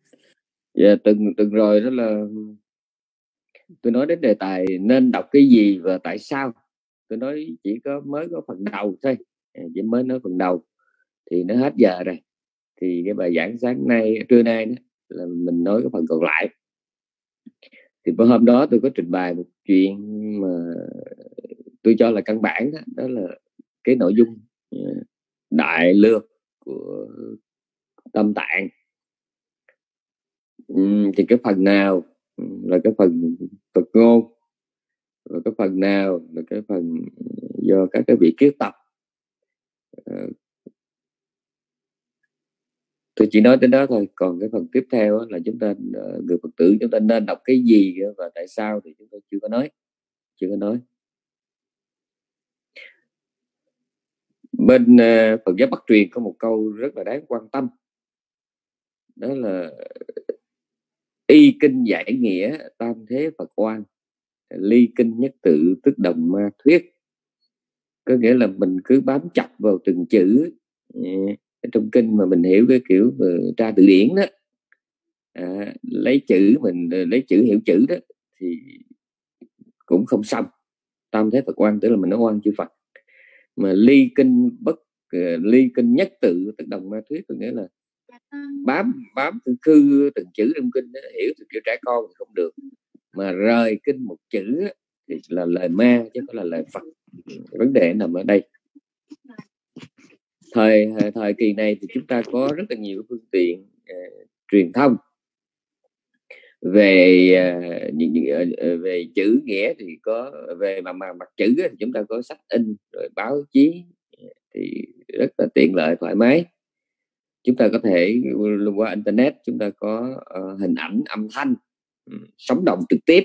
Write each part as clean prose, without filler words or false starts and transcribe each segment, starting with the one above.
Và từng rồi đó là tôi nói đến đề tài nên đọc cái gì và tại sao. Tôi nói chỉ mới có phần đầu thôi, chỉ mới nói phần đầu thì nó hết giờ rồi. Thì cái bài giảng trưa nay đó, là mình nói cái phần còn lại. Thì bữa hôm đó tôi có trình bày một chuyện mà tôi cho là căn bản đó, đó là cái nội dung đại lược của Tâm Tạng. Thì cái phần nào là cái phần Phật ngôn, và cái phần nào là cái phần do các cái vị kiết tập. Tôi chỉ nói đến đó thôi, còn cái phần tiếp theo là chúng ta, người Phật tử chúng ta nên đọc cái gì và tại sao thì chúng tôi chưa có nói. Bên Phật giáo Bắc truyền có một câu rất là đáng quan tâm, đó là y kinh giải nghĩa tam thế Phật oan, ly kinh nhất tự tức đồng ma thuyết. Có nghĩa là mình cứ bám chặt vào từng chữ trong kinh mà mình hiểu cái kiểu tra từ điển đó, lấy chữ hiểu chữ đó thì cũng không xong. Tam thế Phật oan tức là mình nói oan chư Phật, mà ly kinh nhất tự tức đồng ma thuyết, có nghĩa là bám khư từng chữ trong kinh đó, hiểu từ kiểu trẻ con thì không được, mà rời kinh một chữ thì là lời ma chứ không phải là lời Phật. Vấn đề nằm ở đây. Thời kỳ này thì chúng ta có rất là nhiều phương tiện truyền thông về về chữ nghĩa, thì có về mặt chữ thì chúng ta có sách in rồi báo chí, thì rất là tiện lợi thoải mái. Chúng ta có thể qua internet, chúng ta có hình ảnh âm thanh sống động trực tiếp.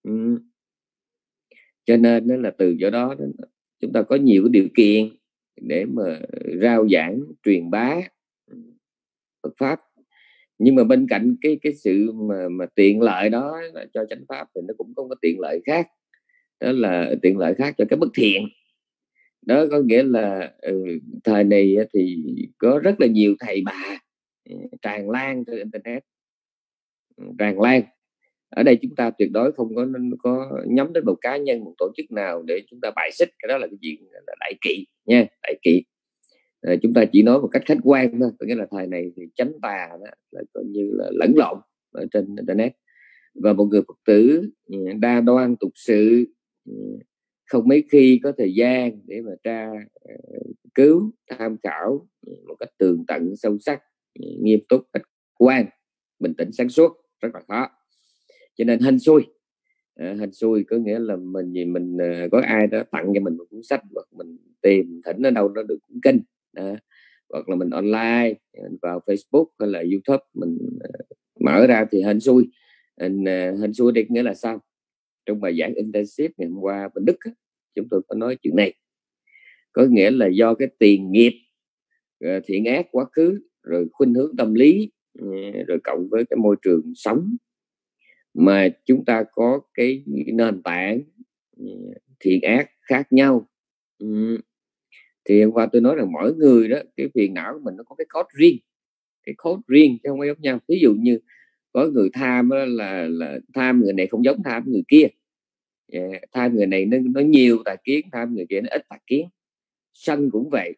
Cho nên đó là từ chỗ đó chúng ta có nhiều cái điều kiện để mà rao giảng truyền bá Phật pháp. Nhưng mà bên cạnh cái sự mà tiện lợi đó cho chánh pháp thì nó cũng có cái tiện lợi khác, đó là tiện lợi khác cho cái bất thiện. Đó có nghĩa là thời này thì có rất là nhiều thầy bà tràn lan trên internet, tràn lan. Ở đây chúng ta tuyệt đối không có nhắm đến một cá nhân, một tổ chức nào để chúng ta bài xích. Cái đó là cái chuyện là đại kỵ nha, đại kỵ. Chúng ta chỉ nói một cách khách quan thôi, có nghĩa là thời này thì chánh tà đó là coi như là lẫn lộn ở trên internet. Và một người Phật tử đa đoan tục sự không mấy khi có thời gian để mà cứu tham khảo một cách tường tận sâu sắc, nghiêm túc, khách quan, bình tĩnh, sáng suốt, rất là khó. Cho nên hên xui có nghĩa là mình có ai đó tặng cho mình một cuốn sách, hoặc mình tìm thỉnh ở đâu đó được cuốn kinh, hoặc là mình online vào Facebook hay là YouTube mình mở ra thì hên xui. Hên xui đây nghĩa là sao? Trong bài giảng intensive ngày hôm qua bên Đức chúng tôi có nói chuyện này, có nghĩa là do cái tiền nghiệp thiện ác quá khứ, rồi khuynh hướng tâm lý, rồi cộng với cái môi trường sống mà chúng ta có cái nền tảng thiện ác khác nhau. Thì hôm qua tôi nói rằng mỗi người đó, cái phiền não của mình nó có cái code riêng chứ không có giống nhau. Ví dụ như có người tham là tham người này không giống tham người kia, tham người này nó nhiều tà kiến, tham người kia nó ít tà kiến. Sân cũng vậy,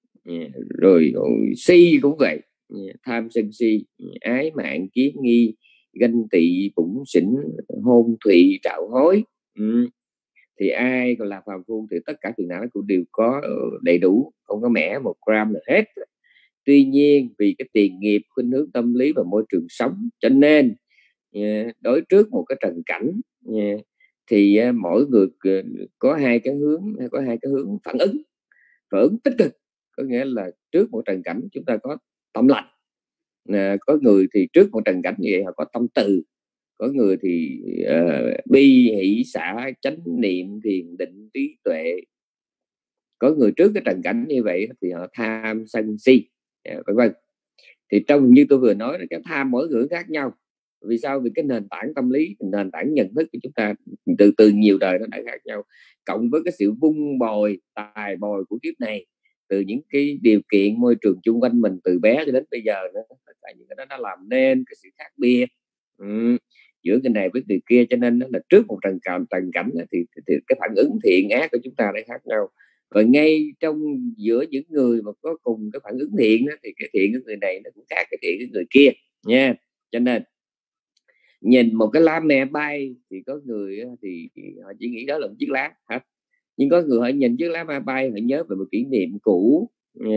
rồi si cũng vậy, tham sân si, ái mạng kiến nghi, ganh tị bủn xỉn, hôn thụy trạo hối. Thì ai còn là phàm phu thì tất cả phiền não cũng đều có đầy đủ, không có mẻ một gram nào hết. Tuy nhiên vì cái tiền nghiệp, khuynh hướng tâm lý và môi trường sống, cho nên đối trước một cái trần cảnh thì mỗi người có hai cái hướng phản ứng tích cực. Có nghĩa là trước một trần cảnh chúng ta có tâm lành, có người thì trước một trần cảnh như vậy họ có tâm từ, có người thì bi hỷ xả chánh niệm thiền định trí tuệ, có người trước cái trần cảnh như vậy thì họ tham sân si, vân vân. Thì trong như tôi vừa nói là cái tham mỗi người khác nhau. Vì sao? Vì cái nền tảng tâm lý, nền tảng nhận thức của chúng ta từ nhiều đời nó đã khác nhau, cộng với cái sự vung bồi tài bồi của kiếp này, từ những cái điều kiện môi trường chung quanh mình từ bé cho đến bây giờ nữa, tất cả những cái đó nó làm nên cái sự khác biệt giữa người này với người kia. Cho nên là trước một trần cảnh thì cái phản ứng thiện ác của chúng ta đã khác nhau. Và ngay trong giữa những người mà có cùng cái phản ứng thiện đó, thì cái thiện của người này nó cũng khác cái thiện của người kia nha. Cho nên nhìn một cái lá me bay thì có người thì họ chỉ nghĩ đó là một chiếc lá hết, nhưng có người họ nhìn chiếc lá me bay họ nhớ về một kỷ niệm cũ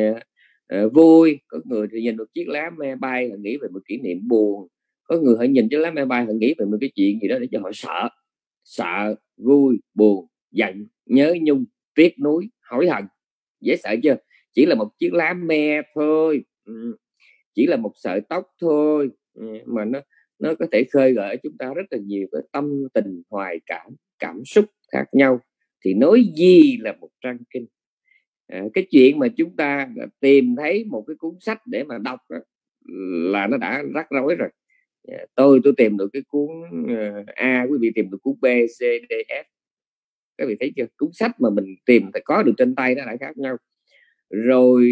vui. Có người thì nhìn một chiếc lá me bay họ nghĩ về một kỷ niệm buồn. Có người họ nhìn chiếc lá me bay họ nghĩ về một cái chuyện gì đó để cho họ sợ, vui, buồn, giận, nhớ nhung, tiếc nuối, hối hận. Dễ sợ chưa? Chỉ là một chiếc lá me thôi, chỉ là một sợi tóc thôi, mà nó có thể khơi gợi chúng ta rất là nhiều cái tâm tình hoài cảm xúc khác nhau, thì nói gì là một trang kinh. Cái chuyện mà chúng ta tìm thấy một cái cuốn sách để mà đọc đó, là nó đã rắc rối rồi. Tôi tìm được cái cuốn A, quý vị tìm được cuốn B, C, D, F. Các vị thấy chưa? Cuốn sách mà mình tìm phải có được trên tay nó lại khác nhau. Rồi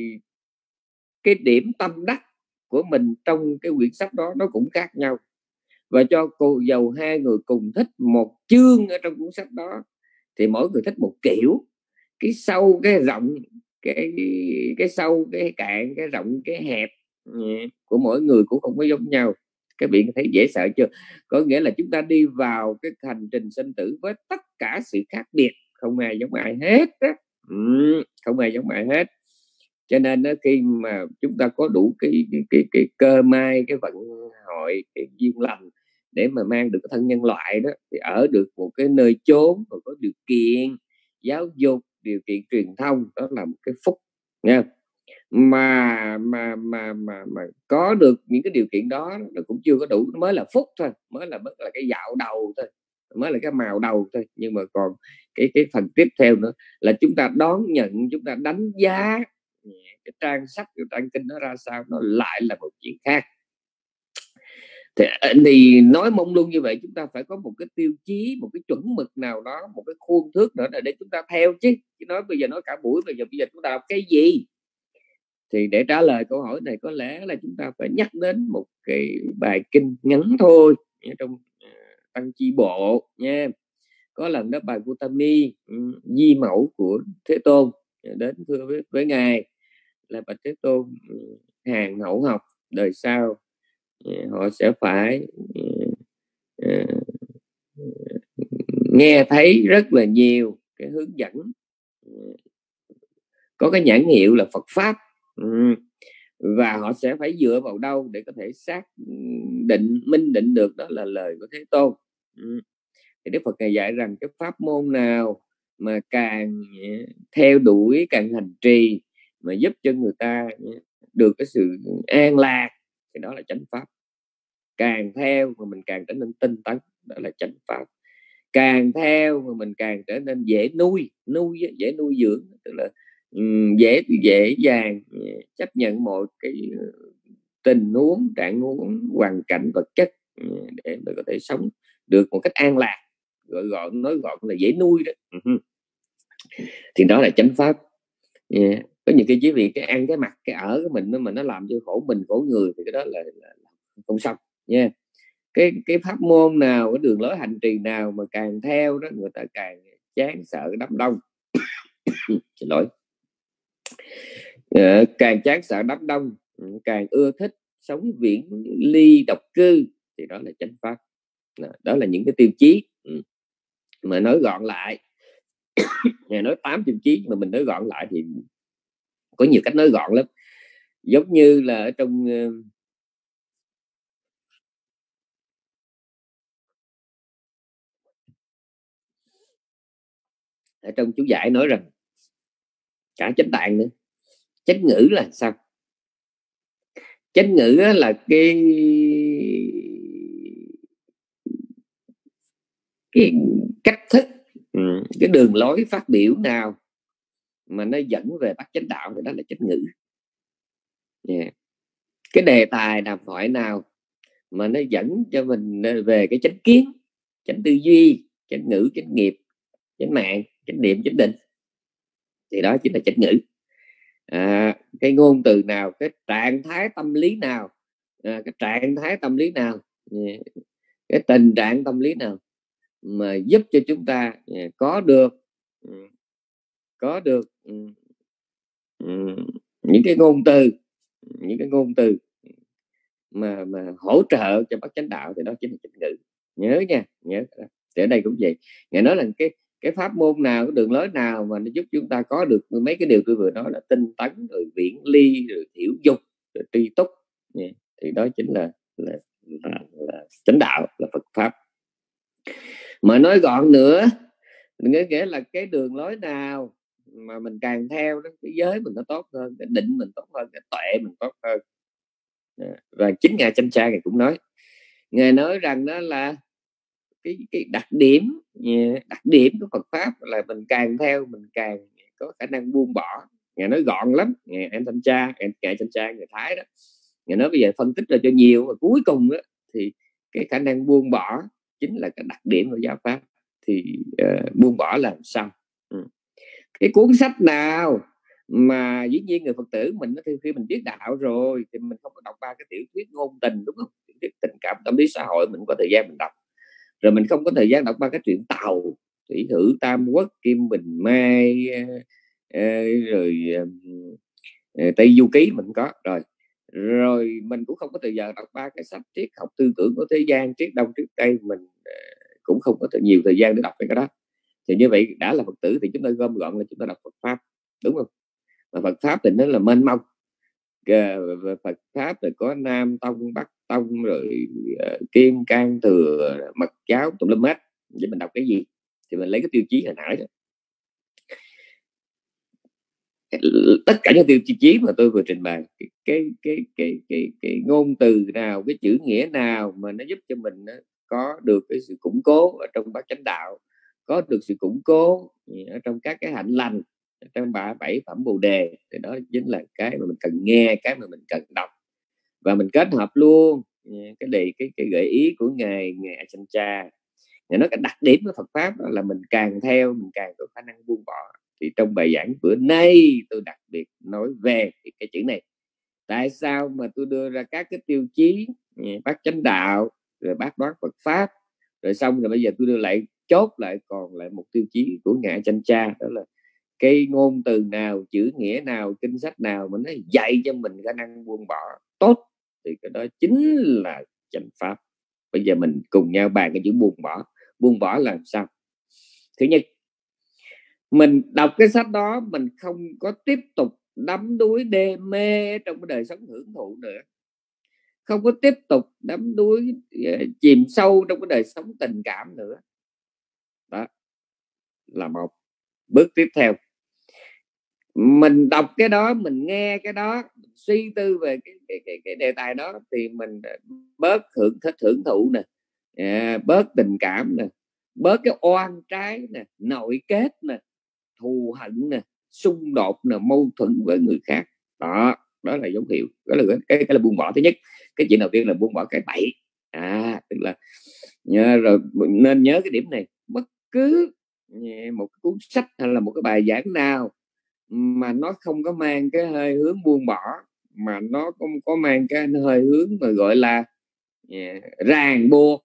cái điểm tâm đắc của mình trong cái quyển sách đó nó cũng khác nhau. Và cho cô dầu hai người cùng thích một chương ở trong cuốn sách đó, thì mỗi người thích một kiểu. Cái sâu cái rộng, cái sâu cái cạn, cái rộng cái hẹp của mỗi người cũng không có giống nhau. Các bạn thấy dễ sợ chưa? Có nghĩa là chúng ta đi vào cái hành trình sinh tử với tất cả sự khác biệt, không ai giống ai hết á. Không ai giống ai hết. Cho nên đó, khi mà chúng ta có đủ cái cơ may, cái vận hội, cái duyên lành để mà mang được cái thân nhân loại đó, thì ở được một cái nơi chốn và có điều kiện giáo dục, điều kiện truyền thông, đó là một cái phúc nha. Mà có được những cái điều kiện đó nó cũng chưa có đủ, nó mới là phúc thôi, mới là cái dạo đầu thôi, mới là cái màu đầu thôi. Nhưng mà còn cái phần tiếp theo nữa là chúng ta đón nhận, chúng ta đánh giá cái trang sách, cái trang kinh nó ra sao, nó lại là một chuyện khác. Thì nói mông lung như vậy, chúng ta phải có một cái tiêu chí, một cái chuẩn mực nào đó, một cái khuôn thước nữa để chúng ta theo chứ. Nói bây giờ nói cả buổi, bây giờ chúng ta làm cái gì? Thì để trả lời câu hỏi này có lẽ là chúng ta phải nhắc đến một cái bài kinh ngắn thôi trong Tăng Chi Bộ nha. Có lần đó bài Gautami, di mẫu của Thế Tôn, đến thưa với ngài là bạch Thế Tôn, hàng hậu học đời sau họ sẽ phải nghe thấy rất là nhiều cái hướng dẫn, có cái nhãn hiệu là Phật pháp, và họ sẽ phải dựa vào đâu để có thể xác định, minh định được đó là lời của Thế Tôn. Thì Đức Phật ngài dạy rằng cái pháp môn nào mà càng theo đuổi, càng hành trì mà giúp cho người ta được cái sự an lạc thì đó là chánh pháp. Càng theo mà mình càng trở nên tinh tấn, đó là chánh pháp. Càng theo mà mình càng trở nên dễ dễ nuôi dưỡng, tức là dễ dàng chấp nhận mọi cái tình huống, trạng huống, hoàn cảnh vật chất để mình có thể sống được một cách an lạc, nói gọn là dễ nuôi đó. Thì đó là chánh pháp. Có những cái chỉ vì cái ăn cái mặc cái ở của mình mà nó làm cho khổ mình khổ người thì cái đó là không xong nha. Cái pháp môn nào, cái đường lối hành trì nào mà càng theo đó người ta càng chán sợ đám đông. Xin lỗi. Càng chán sợ đám đông, càng ưa thích sống viễn ly độc cư, thì đó là chánh pháp. Đó là những cái tiêu chí mà nói gọn lại. Ngày nói 8 tiêu chí mà mình nói gọn lại thì có nhiều cách nói gọn lắm. Giống như là ở trong chú giải nói rằng cả chánh tạng nữa. Chánh ngữ là sao? Chánh ngữ là cái cách thức, cái đường lối phát biểu nào mà nó dẫn về bát chánh đạo thì đó là chánh ngữ. Cái đề tài đàm thoại nào mà nó dẫn cho mình về cái chánh kiến, chánh tư duy, chánh ngữ, chánh nghiệp, chánh mạng, chánh niệm, chánh định, thì đó chính là chánh ngữ. cái ngôn từ nào, cái trạng thái tâm lý nào, cái trạng thái tâm lý nào, cái tình trạng tâm lý nào mà giúp cho chúng ta có được những cái ngôn từ mà hỗ trợ cho bát chánh đạo, thì đó chính là chánh ngữ. Nhớ nha, nhớ. Thì ở đây cũng vậy, ngài nói là cái pháp môn nào, cái đường lối nào mà nó giúp chúng ta có được mấy cái điều tôi vừa nói là tinh tấn, rồi viễn ly, rồi thiểu dục, rồi tri túc, thì đó chính là chánh đạo, là Phật pháp. Mà nói gọn nữa, nghĩa là cái đường lối nào mà mình càng theo đó, cái giới mình nó tốt hơn, cái định mình tốt hơn, cái tuệ mình tốt hơn. Và chính ngài Chánh Cha ngài cũng nói, ngài nói rằng đó là cái đặc điểm của Phật pháp là mình càng theo mình càng có khả năng buông bỏ. Ngài nói gọn lắm, ngài Chánh Cha, người Thái đó, ngài nói bây giờ phân tích ra cho nhiều, và cuối cùng đó, thì cái khả năng buông bỏ chính là cái đặc điểm của giáo pháp. Thì buông bỏ làm sao? Cái cuốn sách nào mà dĩ nhiên người Phật tử mình nó khi mình biết đạo rồi thì mình không có đọc ba cái tiểu thuyết ngôn tình, đúng không? Tiểu thuyết tình cảm, tâm lý xã hội mình có thời gian mình đọc, rồi mình không có thời gian đọc ba cái truyện Tàu, Thủy Hử, Tam Quốc, Kim Bình Mai, rồi Tây Du Ký mình có rồi mình cũng không có thời gian đọc ba cái sách triết học tư tưởng của thế gian, triết Đông triết Tây, mình cũng không có nhiều thời gian để đọc cái đó. Thì như vậy đã là Phật tử thì chúng ta gom gọn là chúng ta đọc Phật pháp, đúng không? Mà Phật pháp thì nó là mênh mông. Phật pháp thì có Nam Tông, Bắc Tông, rồi Kim Cang Thừa, Mật Giáo, tùm lum hết. Để mình đọc cái gì thì mình lấy cái tiêu chí hồi nãy đó. Tất cả những tiêu chí mà tôi vừa trình bày, cái ngôn từ nào, cái chữ nghĩa nào mà nó giúp cho mình có được cái sự củng cố ở trong bát chánh đạo, có được sự củng cố ở trong các cái hạnh lành, trong 37 phẩm Bồ Đề, thì đó chính là cái mà mình cần nghe, cái mà mình cần đọc. Và mình kết hợp luôn cái gợi ý của ngài Ajahn Chah. Ngài nói cái đặc điểm của Phật pháp là mình càng theo mình càng có khả năng buông bỏ. Thì trong bài giảng bữa nay tôi đặc biệt nói về cái chữ này. Tại sao mà tôi đưa ra các cái tiêu chí bát chánh đạo, rồi bát đoán Phật pháp, rồi xong rồi bây giờ tôi đưa lại chốt lại còn lại một tiêu chí của ngài Ajahn Chah, đó là cái ngôn từ nào, chữ nghĩa nào, kinh sách nào mà nó dạy cho mình khả năng buông bỏ tốt, thì cái đó chính là chánh pháp. Bây giờ mình cùng nhau bàn cái chữ buông bỏ. Buông bỏ làm sao? Thứ nhất, mình đọc cái sách đó mình không có tiếp tục đắm đuối đê mê trong cái đời sống hưởng thụ nữa, không có tiếp tục đắm đuối chìm sâu trong cái đời sống tình cảm nữa. Đó là một bước tiếp theo. Mình đọc cái đó, mình nghe cái đó, suy tư về cái đề tài đó, thì mình bớt hưởng thụ nè, bớt tình cảm nè, bớt cái oan trái nè, nội kết nè, thù hận nè, xung đột nè, mâu thuẫn với người khác. Đó là dấu hiệu, đó là cái là buông bỏ thứ nhất. Cái chuyện đầu tiên là buông bỏ cái bậy. Tức là rồi nên nhớ cái điểm này. Bất cứ một cuốn sách hay là một cái bài giảng nào mà nó không có mang cái hơi hướng buông bỏ, mà nó không có mang cái hơi hướng mà gọi là ràng buộc,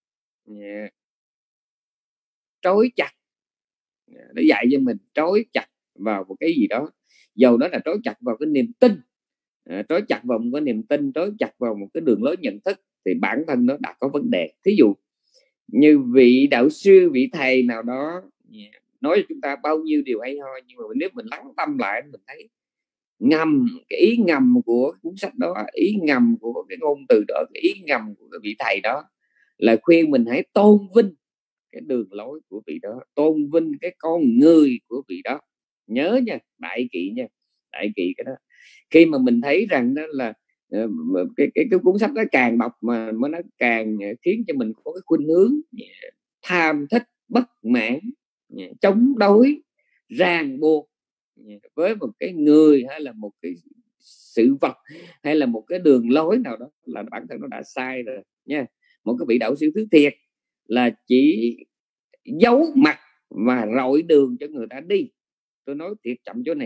trói chặt, để dạy cho mình trói chặt vào một cái gì đó, dầu đó là trói chặt vào cái niềm tin, trói chặt vào một cái niềm tin, trói chặt vào một cái đường lối nhận thức, thì bản thân nó đã có vấn đề. Thí dụ như vị đạo sư, vị thầy nào đó nói cho chúng ta bao nhiêu điều hay ho, nhưng mà nếu mình lắng tâm lại, mình thấy ngầm cái ý ngầm của cuốn sách đó, ý ngầm của cái ngôn từ đó, cái ý ngầm của cái vị thầy đó là khuyên mình hãy tôn vinh cái đường lối của vị đó, tôn vinh cái con người của vị đó. Nhớ nha, đại kỵ nha, đại kỵ cái đó. Khi mà mình thấy rằng đó là cái cuốn sách đó càng đọc mà nó càng khiến cho mình có cái khuynh hướng tham thích, bất mãn, chống đối, ràng buộc với một cái người hay là một cái sự vật hay là một cái đường lối nào đó, là bản thân nó đã sai rồi nha. Một cái vị đạo sư thứ thiệt là chỉ giấu mặt và rọi đường cho người ta đi. Tôi nói thiệt chậm chỗ này,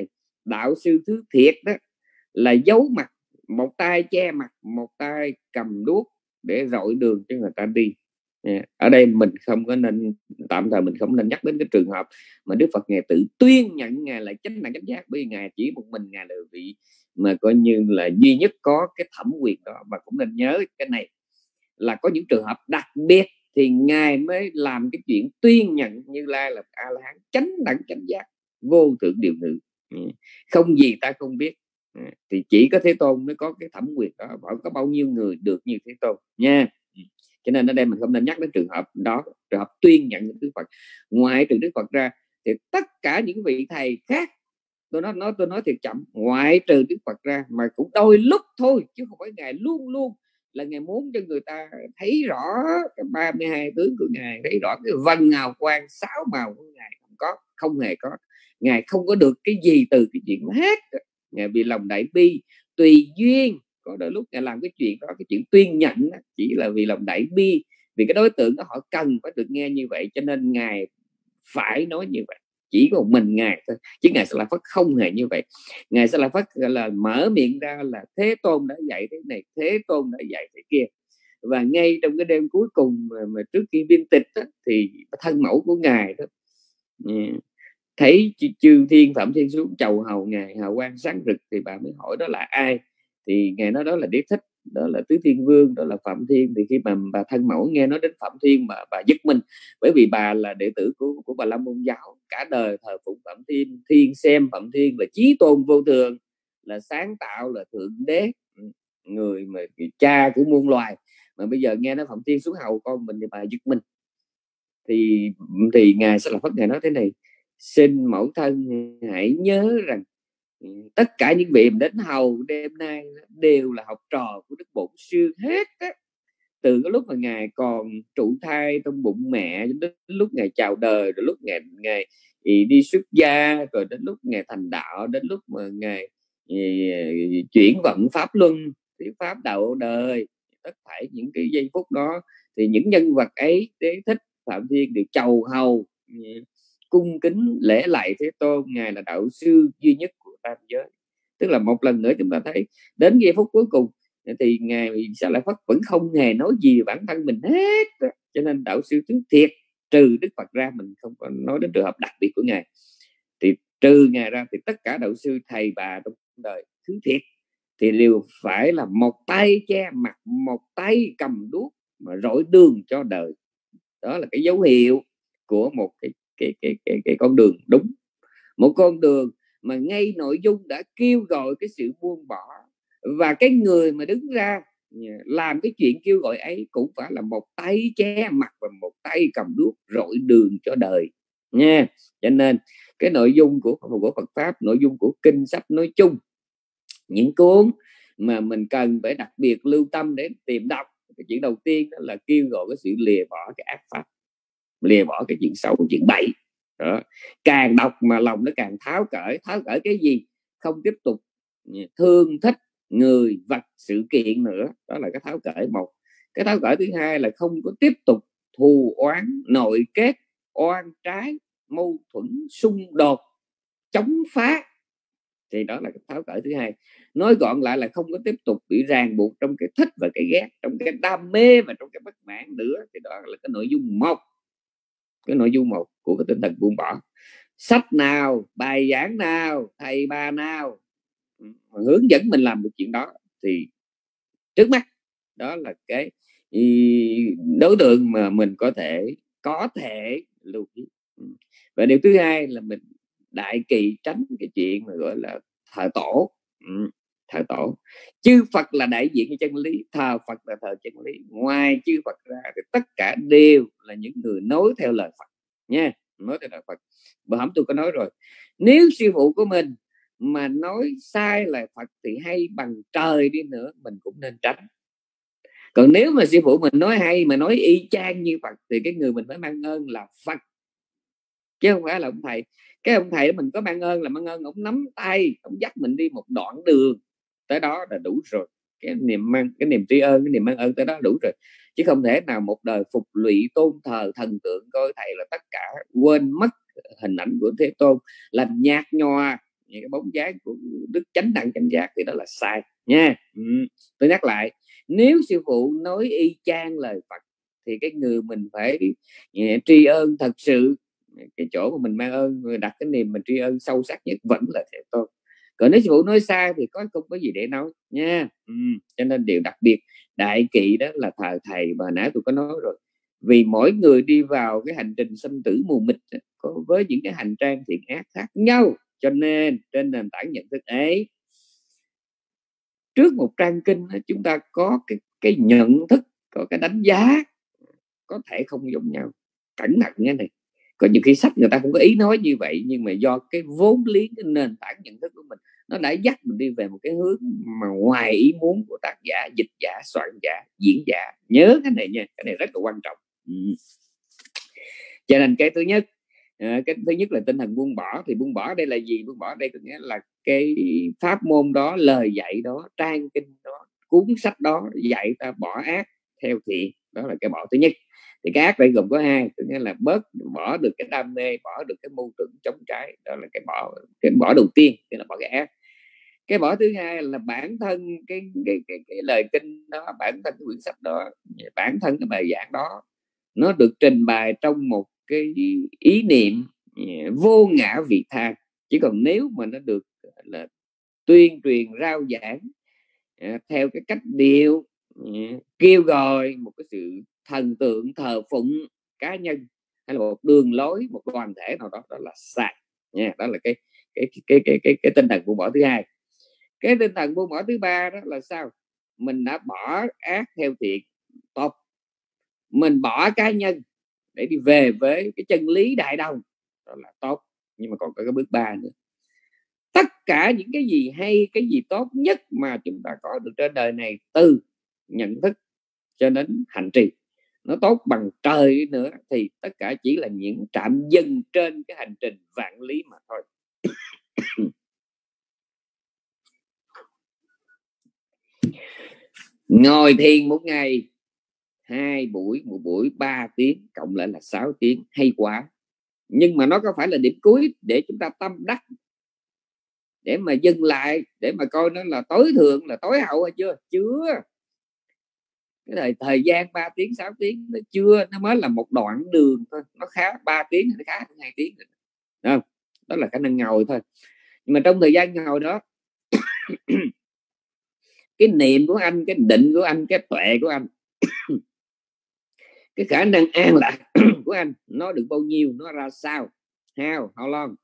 đạo sư thứ thiệt đó là giấu mặt, một tay che mặt, một tay cầm đuốc để rọi đường cho người ta đi. Ở đây mình không có nên, tạm thời mình không nên nhắc đến cái trường hợp mà Đức Phật ngài tự tuyên nhận ngài là chánh đẳng chánh giác, bởi vì ngài chỉ một mình ngài là vị mà coi như là duy nhất có cái thẩm quyền đó. Mà cũng nên nhớ cái này là có những trường hợp đặc biệt thì ngài mới làm cái chuyện tuyên nhận Như Lai là A La Hán chánh đẳng chánh giác vô thượng điều ngự, không gì ta không biết. Thì chỉ có Thế Tôn mới có cái thẩm quyền đó, bảo có bao nhiêu người được như Thế Tôn nha. Cho nên ở đây mình không nên nhắc đến trường hợp đó, trường hợp tuyên nhận Đức Phật. Ngoại trừ Đức Phật ra thì tất cả những vị thầy khác, tôi nói thiệt chậm, ngoại trừ Đức Phật ra, mà cũng đôi lúc thôi chứ không phải ngài luôn luôn là ngài muốn cho người ta thấy rõ cái 32 tướng của ngài, thấy rõ cái vân hào quang 6 màu của ngài. Không hề có. Ngài không có được cái gì từ cái chuyện hết. Ngài vì lòng đại bi tùy duyên, có đôi lúc ngài làm cái chuyện đó, cái chuyện tuyên nhận đó, chỉ là vì lòng đại bi, vì cái đối tượng đó họ cần phải được nghe như vậy, cho nên ngài phải nói như vậy. Chỉ có một mình ngài thôi, chứ ngài Sa La Phất không hề như vậy. Ngài Sa La Phất là mở miệng ra là Thế Tôn đã dạy thế này, Thế Tôn đã dạy thế kia. Và ngay trong cái đêm cuối cùng mà trước khi viên tịch đó, thì thân mẫu của ngài đó thấy chư thiên Phạm Thiên xuống chầu hầu ngài hào quang sáng rực, thì bà mới hỏi đó là ai. Thì ngài nói đó là Đế Thích, đó là Tứ Thiên Vương, đó là Phạm Thiên. Thì khi mà bà thân mẫu nghe nói đến Phạm Thiên mà bà giật mình, bởi vì bà là đệ tử của Bà La Môn giáo, cả đời thờ phụng Phạm Thiên. Thiên xem Phạm Thiên là chí tôn vô thường, là sáng tạo, là thượng đế, người mà cha của muôn loài, mà bây giờ nghe nói Phạm Thiên xuống hầu con mình thì bà giật mình. Thì ngài sẽ là Phất ngài nói thế này: xin mẫu thân hãy nhớ rằng tất cả những vị đến hầu đêm nay đều là học trò của Đức Bổn Sư hết á. Từ cái lúc mà ngài còn trụ thai trong bụng mẹ đến lúc ngài chào đời, rồi lúc ngài đi xuất gia, rồi đến lúc ngài thành đạo, đến lúc mà ngài chuyển vận pháp luân, thuyết pháp đạo đời, tất thảy những cái giây phút đó thì những nhân vật ấy, Đế Thích, Phạm Thiên đều chầu hầu cung kính lễ lạy Thế Tôn. Ngài là đạo sư duy nhất của tam giới. Tức là một lần nữa chúng ta thấy đến giây phút cuối cùng thì ngài Sa La Phất vẫn không hề nói gì về bản thân mình hết. Cho nên đạo sư thứ thiệt trừ Đức Phật ra, mình không có nói đến trường hợp đặc biệt của ngài, thì trừ ngài ra thì tất cả đạo sư thầy bà trong đời thứ thiệt thì đều phải là một tay che mặt, một tay cầm đuốc mà rọi đường cho đời. Đó là cái dấu hiệu của một cái con đường đúng, một con đường mà ngay nội dung đã kêu gọi cái sự buông bỏ, và cái người mà đứng ra làm cái chuyện kêu gọi ấy cũng phải là một tay che mặt và một tay cầm đuốc rọi đường cho đời nha. Cho nên cái nội dung của Phật pháp, nội dung của kinh sách nói chung, những cuốn mà mình cần phải đặc biệt lưu tâm để tìm đọc, cái chuyện đầu tiên đó là kêu gọi cái sự lìa bỏ cái ác pháp, lìa bỏ cái chuyện xấu, chuyện bậy đó. Càng đọc mà lòng nó càng tháo cởi cái gì, không tiếp tục thương thích người vật sự kiện nữa. Đó là cái tháo cởi một. Cái tháo cởi thứ hai là không có tiếp tục thù oán, nội kết, oan trái, mâu thuẫn, xung đột, chống phá. Thì đó là cái tháo cởi thứ hai. Nói gọn lại là không có tiếp tục bị ràng buộc trong cái thích và cái ghét, trong cái đam mê và trong cái bất mãn nữa. Thì đó là cái nội dung một, cái nội dung một của cái tinh thần buông bỏ. Sách nào, bài giảng nào, thầy bà nào hướng dẫn mình làm được chuyện đó thì trước mắt đó là cái đối tượng mà mình có thể lưu ý. Và điều thứ hai là mình đại kỳ tránh cái chuyện mà gọi là thờ tổ. Thờ tổ, chư Phật là đại diện cho chân lý, thờ Phật là thờ chân lý. Ngoài chư Phật ra thì tất cả đều là những người nối theo lời Phật nha, nói theo lời Phật. Bữa hổm tôi có nói rồi, nếu sư phụ của mình mà nói sai lời Phật thì hay bằng trời đi nữa mình cũng nên tránh. Còn nếu mà sư phụ mình nói hay, mà nói y chang như Phật thì cái người mình phải mang ơn là Phật, chứ không phải là ông thầy. Cái ông thầy đó mình có mang ơn là mang ơn ông nắm tay, ông dắt mình đi một đoạn đường, tới đó là đủ rồi. Cái niềm tri ân, cái niềm mang ơn tới đó đủ rồi. Chứ không thể nào một đời phục lụy tôn thờ thần tượng coi thầy là tất cả, quên mất hình ảnh của Thế Tôn, làm nhạt nhòa cái bóng dáng của đức chánh đẳng chánh giác thì đó là sai nha. Tôi nhắc lại, nếu sư phụ nói y chang lời Phật thì cái người mình phải tri ân thật sự. Cái chỗ mà mình mang ơn, đặt cái niềm mình tri ân sâu sắc nhất vẫn là Thế Tôn. Còn nếu sư phụ nói sai thì không có gì để nói nha. Cho nên điều đặc biệt đại kỵ đó là thờ thầy, mà nãy tôi có nói rồi, vì mỗi người đi vào cái hành trình sinh tử mù mịt với những cái hành trang thiện ác khác nhau, cho nên trên nền tảng nhận thức ấy, trước một trang kinh chúng ta có cái nhận thức, có cái đánh giá có thể không giống nhau. Cẩn thận nghe này, có nhiều khi sách người ta không có ý nói như vậy, nhưng mà do cái vốn liếng, cái nền tảng nhận thức của mình, nó đã dắt mình đi về một cái hướng mà ngoài ý muốn của tác giả, dịch giả, soạn giả, diễn giả. Nhớ cái này nha, cái này rất là quan trọng. Cho nên cái thứ nhất, là tinh thần buông bỏ. Thì buông bỏ đây là gì? Buông bỏ đây có nghĩa là cái pháp môn đó, lời dạy đó, trang kinh đó, cuốn sách đó dạy ta bỏ ác theo thiện. Đó là cái bỏ thứ nhất. Thì cái ác đây gồm có hai, tức là bỏ được cái đam mê, bỏ được cái mưu tưởng chống trái. Đó là cái bỏ đầu tiên, tức là bỏ cái ác. Cái bỏ thứ hai là bản thân cái lời kinh đó, bản thân cái quyển sách đó, bản thân cái bài giảng đó, nó được trình bày trong một cái ý niệm vô ngã vị tha. Chỉ còn nếu mà nó được là tuyên truyền rao giảng theo cái cách điệu kêu gọi một cái sự thần tượng thờ phụng cá nhân, hay là một đường lối, một đoàn thể nào đó, đó là sai nha. Đó là cái tinh thần buông bỏ thứ hai. Cái tinh thần buông bỏ thứ ba đó là sao? Mình đã bỏ ác theo thiện, tốt. Mình bỏ cá nhân để đi về với cái chân lý đại đồng, đó là tốt. Nhưng mà còn có cái bước ba nữa. Tất cả những cái gì hay, cái gì tốt nhất mà chúng ta có được trên đời này, từ nhận thức cho đến hành trì, nó tốt bằng trời nữa, thì tất cả chỉ là những trạm dừng trên cái hành trình vạn lý mà thôi. Ngồi thiền một ngày 2 buổi, một buổi 3 tiếng, cộng lại là 6 tiếng, hay quá. Nhưng mà nó có phải là điểm cuối để chúng ta tâm đắc, để mà dừng lại, để mà coi nó là tối thượng, là tối hậu hay chưa? Chưa. Cái thời gian 3 tiếng 6 tiếng nó chưa, nó mới là một đoạn đường thôi. Nó khá 3 tiếng, nó khá 2 tiếng không? Đó là khả năng ngồi thôi. Nhưng mà trong thời gian ngồi đó cái niệm của anh, cái định của anh, cái tuệ của anh cái khả năng an lạc của anh nó được bao nhiêu, nó ra sao? How long,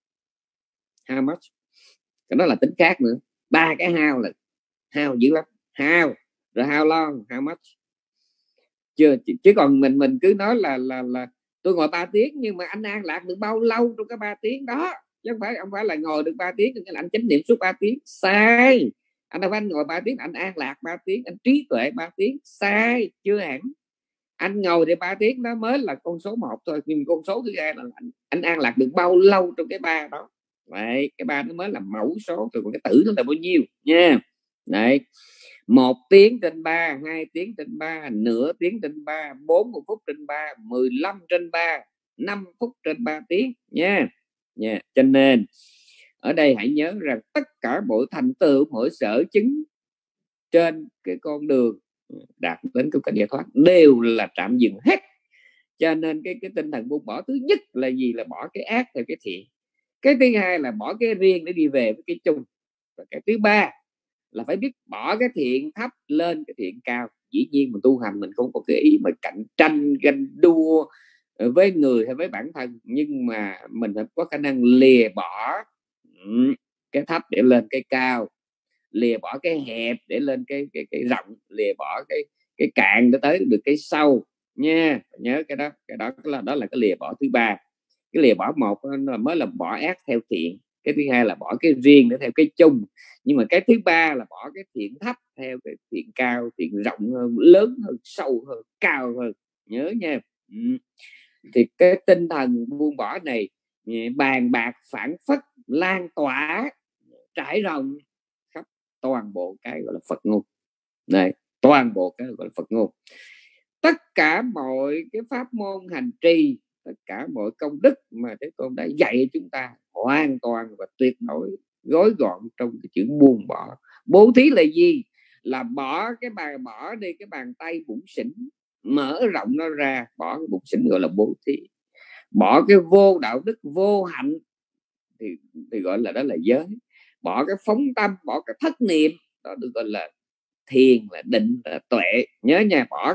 how much? Cái đó là tính khác nữa. Ba cái how là how dữ lắm. How, rồi how long, how much. Chưa, chứ còn mình cứ nói là tôi ngồi 3 tiếng, nhưng mà anh an lạc được bao lâu trong cái 3 tiếng đó? Chứ không phải là ngồi được 3 tiếng là anh chánh niệm suốt 3 tiếng. Sai. Anh đâu phải anh ngồi 3 tiếng anh an lạc 3 tiếng, anh trí tuệ 3 tiếng. Sai, chưa hẳn. Anh ngồi thì 3 tiếng đó mới là con số 1 thôi, nhưng con số thứ hai là anh an lạc được bao lâu trong cái ba đó. Vậy cái ba nó mới là mẫu số, rồi còn cái tử nó là bao nhiêu nha. Đấy, 1 tiếng trên 3, 2 tiếng trên 3, nửa tiếng trên 3, 40 phút trên 3, 15 trên 3, 5 phút trên 3 tiếng nha. Cho nên ở đây hãy nhớ rằng tất cả mọi thành tựu, mọi sở chứng trên cái con đường đạt đến cái giải thoát đều là trạm dừng hết. Cho nên cái tinh thần buông bỏ thứ nhất là gì? Là bỏ cái ác theo cái thiện. Cái thứ hai là bỏ cái riêng để đi về với cái chung. Và cái thứ ba là phải biết bỏ cái thiện thấp lên cái thiện cao. Dĩ nhiên mình tu hành mình không có cái ý mà cạnh tranh ganh đua với người hay với bản thân, nhưng mà mình phải có khả năng lìa bỏ cái thấp để lên cái cao, lìa bỏ cái hẹp để lên cái rộng, lìa bỏ cái cạn để tới được cái sâu nha. Nhớ cái đó là cái lìa bỏ thứ ba. Cái lìa bỏ một mới là bỏ ác theo thiện, cái thứ hai là bỏ cái riêng để theo cái chung, nhưng mà cái thứ ba là bỏ cái thiện thấp theo cái thiện cao, thiện rộng hơn, lớn hơn, sâu hơn, cao hơn. Nhớ nha. Thì cái tinh thần buông bỏ này bàn bạc phản phất, lan tỏa, trải rộng khắp toàn bộ cái gọi là Phật ngôn này, toàn bộ cái gọi là Phật ngôn. Tất cả mọi cái pháp môn hành trì, tất cả mọi công đức mà Thế Tôn đã dạy chúng ta hoàn toàn và tuyệt đối gói gọn trong cái chữ buông bỏ. Bố thí là gì? Là bỏ đi cái bàn tay bủn xỉn, mở rộng nó ra. Bỏ cái bủn xỉn gọi là bố thí. Bỏ cái vô đạo đức, vô hạnh thì gọi là đó là giới. Bỏ cái phóng tâm, bỏ cái thất niệm, đó được gọi là thiền, là định, là tuệ. Nhớ nha, bỏ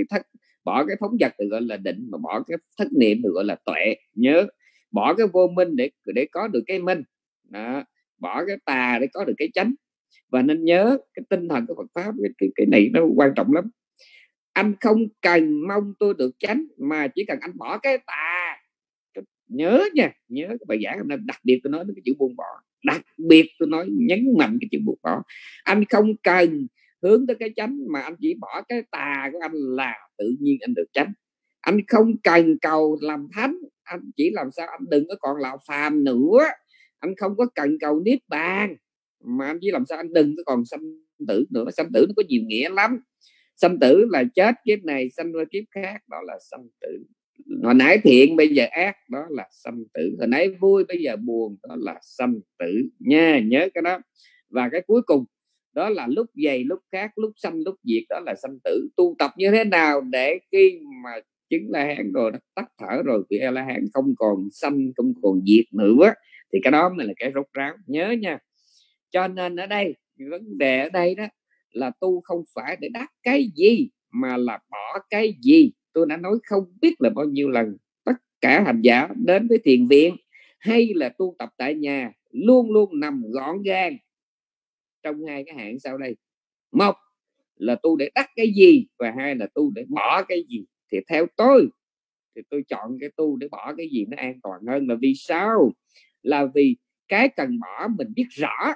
cái phóng dật được gọi là định, mà bỏ cái thất niệm được gọi là tuệ. Nhớ, bỏ cái vô minh để có được cái minh đó. Bỏ cái tà để có được cái chánh. Và nên nhớ cái tinh thần của Phật pháp, cái này nó quan trọng lắm. Anh không cần mong tôi được chánh, mà chỉ cần anh bỏ cái tà. Nhớ nha, nhớ cái bài giảng hôm nay đặc biệt tôi nói đến cái chữ buông bỏ, đặc biệt tôi nói nhấn mạnh cái chữ buông bỏ. Anh không cần hướng tới cái chánh, mà anh chỉ bỏ cái tà của anh là tự nhiên anh được chánh. Anh không cần cầu làm thánh, anh chỉ làm sao anh đừng có còn là phàm nữa. Anh không có cần cầu niết bàn, mà anh chỉ làm sao anh đừng có còn sanh tử nữa. Sanh tử nó có nhiều nghĩa lắm. Sanh tử là chết kiếp này sanh qua kiếp khác, đó là sanh tử. Hồi nãy thiện bây giờ ác, đó là sanh tử. Hồi nãy vui bây giờ buồn, đó là sanh tử nha, nhớ cái đó. Và cái cuối cùng đó là lúc dày lúc khác, lúc sanh lúc diệt, đó là sanh tử. Tu tập như thế nào để khi mà chứng La Hán rồi, tắt thở rồi, vị A La Hán không còn sanh, không còn diệt nữa, thì cái đó mới là cái rốt ráo. Nhớ nha. Cho nên ở đây, vấn đề ở đây đó là tu không phải để đắc cái gì, mà là bỏ cái gì. Tôi đã nói không biết là bao nhiêu lần, tất cả hành giả đến với thiền viện hay là tu tập tại nhà luôn luôn nằm gọn gàng trong hai cái hạng sau đây. Một là tu để đắc cái gì, và hai là tu để bỏ cái gì. Thì theo tôi thì tôi chọn cái tu để bỏ cái gì nó an toàn hơn. Là vì sao? Là vì cái cần bỏ mình biết rõ.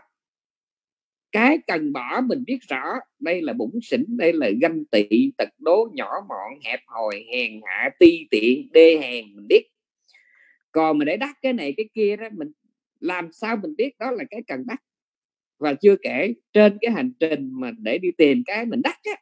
Cái cần bỏ mình biết rõ. Đây là bủn xỉn, đây là ganh tị, tật đố, nhỏ mọn, hẹp hòi, hèn hạ, ti tiện, đê hèn, mình biết. Còn mà để đắc cái này cái kia đó, mình làm sao mình biết đó là cái cần đắc. Và chưa kể trên cái hành trình mà để đi tìm cái mình đắc á,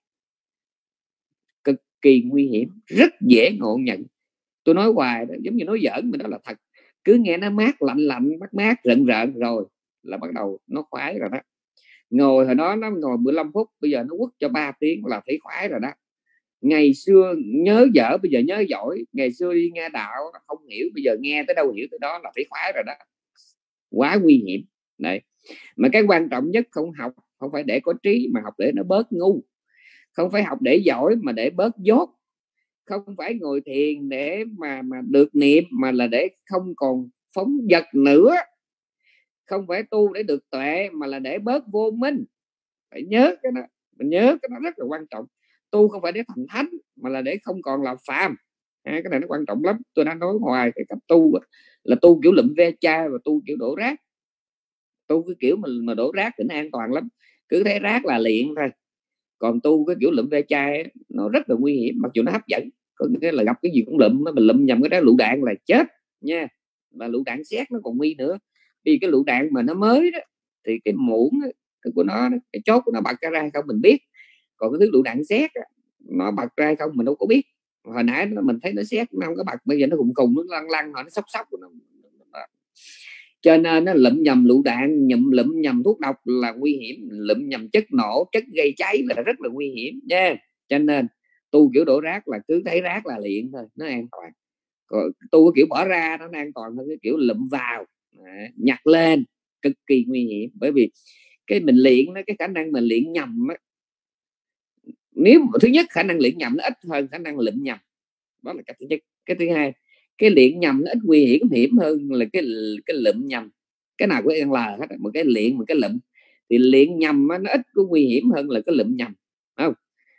cực kỳ nguy hiểm, rất dễ ngộ nhận. Tôi nói hoài đó, giống như nói giỡn mà đó là thật. Cứ nghe nó mát lạnh mát rợn rồi là bắt đầu nó khoái rồi đó. Ngồi hồi đó nó ngồi 15 phút, bây giờ nó quất cho 3 tiếng là thấy khoái rồi đó. Ngày xưa nhớ dở, bây giờ nhớ giỏi. Ngày xưa đi nghe đạo không hiểu, bây giờ nghe tới đâu hiểu tới đó là thấy khoái rồi đó. Quá nguy hiểm đấy. Mà cái quan trọng nhất, không học không phải để có trí, mà học để nó bớt ngu. Không phải học để giỏi, mà để bớt dốt. Không phải ngồi thiền để mà được niệm, mà là để không còn phóng dật nữa. Không phải tu để được tuệ, mà là để bớt vô minh. Phải nhớ cái đó, mình nhớ cái đó rất là quan trọng. Tu không phải để thành thánh, mà là để không còn là phàm. Cái này nó quan trọng lắm. Tôi đã nói hoài, cái cách tu là tu kiểu lụm ve chai và tu kiểu đổ rác. Tu cái kiểu mà đổ rác thì nó an toàn lắm, cứ thấy rác là liền thôi. Còn tu cái kiểu lụm ve chai nó rất là nguy hiểm, mặc dù nó hấp dẫn. Có nghĩa là gặp cái gì cũng lụm, mình lụm nhầm cái đó lựu đạn là chết nha. Và lựu đạn sét nó còn nguy nữa. Vì cái lựu đạn mà nó mới đó, thì cái muỗng của nó, cái chốt của nó bật ra không mình biết. Còn cái thứ lựu đạn sét nó bật ra không mình đâu có biết. Hồi nãy mình thấy nó sét nó không có bật, bây giờ nó cùng nó lăn nó sóc nó. Cho nên nó lụm nhầm lựu đạn, lụm nhầm thuốc độc là nguy hiểm, lụm nhầm chất nổ, chất gây cháy là rất là nguy hiểm nha. Cho nên tu kiểu đổ rác là cứ thấy rác là liền thôi, nó an toàn. Còn tu kiểu bỏ ra nó an toàn hơn cái kiểu lụm vào, nhặt lên cực kỳ nguy hiểm. Bởi vì cái mình luyện nó, cái khả năng mình luyện nhầm á, nếu thứ nhất khả năng luyện nhầm nó ít hơn khả năng lụm nhầm, đó là cái thứ nhất. Cái thứ hai, cái luyện nhầm nó ít nguy hiểm hơn là cái lụm nhầm. Cái nào cũng ăn lờ hết, một cái luyện một cái lụm. Thì luyện nhầm nó ít có nguy hiểm hơn là cái lụm nhầm, không?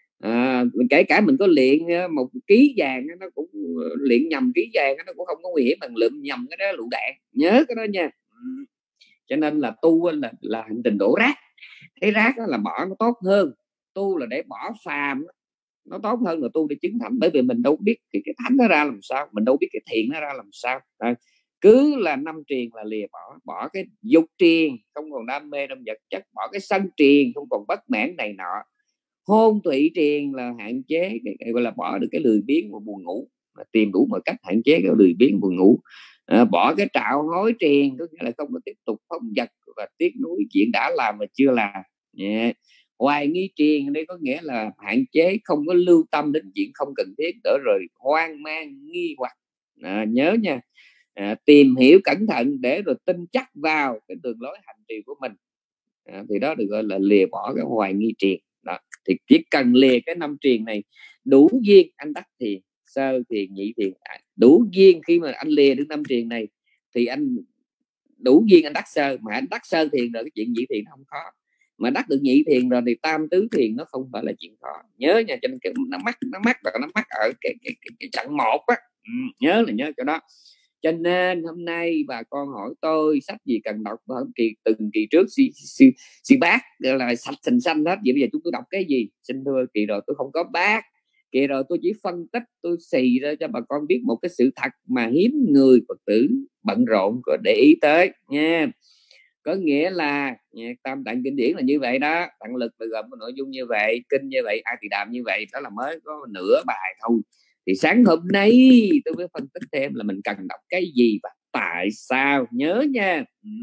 Kể cả mình có luyện 1 ký vàng, nó cũng luyện nhầm ký vàng nó cũng không có nguy hiểm bằng lụm nhầm cái đó lựu đạn. Nhớ cái đó nha. Cho nên là tu là hành trình đổ rác. Thấy rác đó là bỏ nó tốt hơn. Tu là để bỏ phàm nó tốt hơn là tu để chứng thánh. Bởi vì mình đâu biết cái thánh nó ra làm sao, mình đâu biết cái thiện nó ra làm sao. Cứ là 5 triền là lìa bỏ cái dục triền, không còn đam mê trong vật chất, bỏ cái sân triền, không còn bất mãn này nọ. Hôn thủy triền là hạn chế, gọi là bỏ được cái lười biếng và buồn ngủ. tìm đủ mọi cách hạn chế cái lười biếng buồn ngủ, bỏ cái trạo hối triền, có nghĩa là không có tiếp tục phóng dật và tiếc nuối chuyện đã làm mà chưa làm. Hoài nghi triền đây có nghĩa là hạn chế, không có lưu tâm đến chuyện không cần thiết, đỡ rồi hoang mang nghi hoặc. Nhớ nha, tìm hiểu cẩn thận để rồi tin chắc vào cái đường lối hành trì của mình, thì đó được gọi là lìa bỏ cái hoài nghi triền đó. Thì chỉ cần lìa cái 5 triền này, đủ duyên anh đắc thiền, sơ thiền, nhị thiền, đủ duyên. Khi mà anh lìa được 5 triền này thì anh đủ duyên anh đắc sơ, mà anh đắc sơ thiền rồi cái chuyện nhị thiền nó không khó, mà đắc được nhị thiền rồi thì tam tứ thiền nó không phải là chuyện khó. Nhớ nha, cho nên nó mắc ở cái chặng một á. Nhớ cho đó. Cho nên hôm nay bà con hỏi tôi sách gì cần đọc, từng kỳ trước si bác là sạch sành xanh hết. Vậy bây giờ chúng tôi đọc cái gì? Xin thưa kỳ rồi tôi không có bác, kỳ rồi tôi chỉ phân tích, tôi xì ra cho bà con biết một cái sự thật mà hiếm người Phật tử bận rộn có để ý tới nha. Có nghĩa là tam tạng kinh điển là như vậy đó, tạng lực là gồm nội dung như vậy, kinh như vậy, A Tỳ Đàm như vậy, đó là mới có nửa bài thôi. Thì sáng hôm nay tôi mới phân tích thêm là mình cần đọc cái gì và tại sao. Nhớ nha.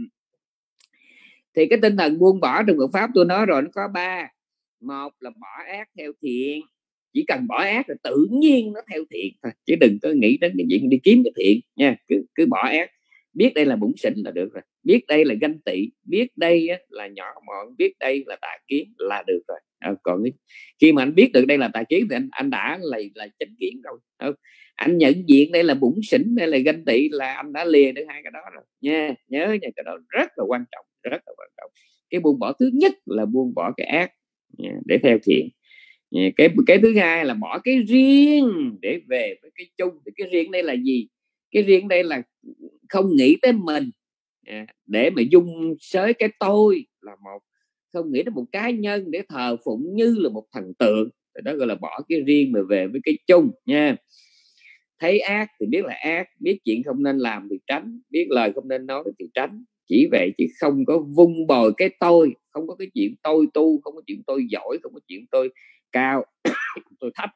Thì cái tinh thần buông bỏ trong Phật pháp tôi nói rồi, nó có 3. Một là bỏ ác theo thiện, chỉ cần bỏ ác là tự nhiên nó theo thiện thôi, chứ đừng có nghĩ đến cái chuyện đi kiếm cái thiện nha. Cứ bỏ ác, biết đây là bủn xỉn là được rồi, biết đây là ganh tị, biết đây là nhỏ mọn, biết đây là tà kiến là được rồi. Còn khi mà anh biết được đây là tà kiến thì anh đã là chánh kiến rồi. Anh nhận diện đây là bủn xỉn, đây là ganh tị, là anh đã lìa được 2 cái đó rồi nha. Nhớ nha, cái đó rất là quan trọng, rất là quan trọng. Cái buông bỏ thứ nhất là buông bỏ cái ác để theo thiện. Cái thứ hai là bỏ cái riêng để về với cái chung. Thì cái riêng đây là gì? Cái riêng đây là không nghĩ tới mình để mà dung sới cái tôi là một, không nghĩ đến một cá nhân để thờ phụng như là một thần tượng. Đó gọi là bỏ cái riêng mà về với cái chung nha. Thấy ác thì biết là ác, biết chuyện không nên làm thì tránh, biết lời không nên nói thì tránh. Chỉ vậy chứ không có vung bồi cái tôi, không có cái chuyện tôi tu, không có chuyện tôi giỏi, không có chuyện tôi cao tôi thấp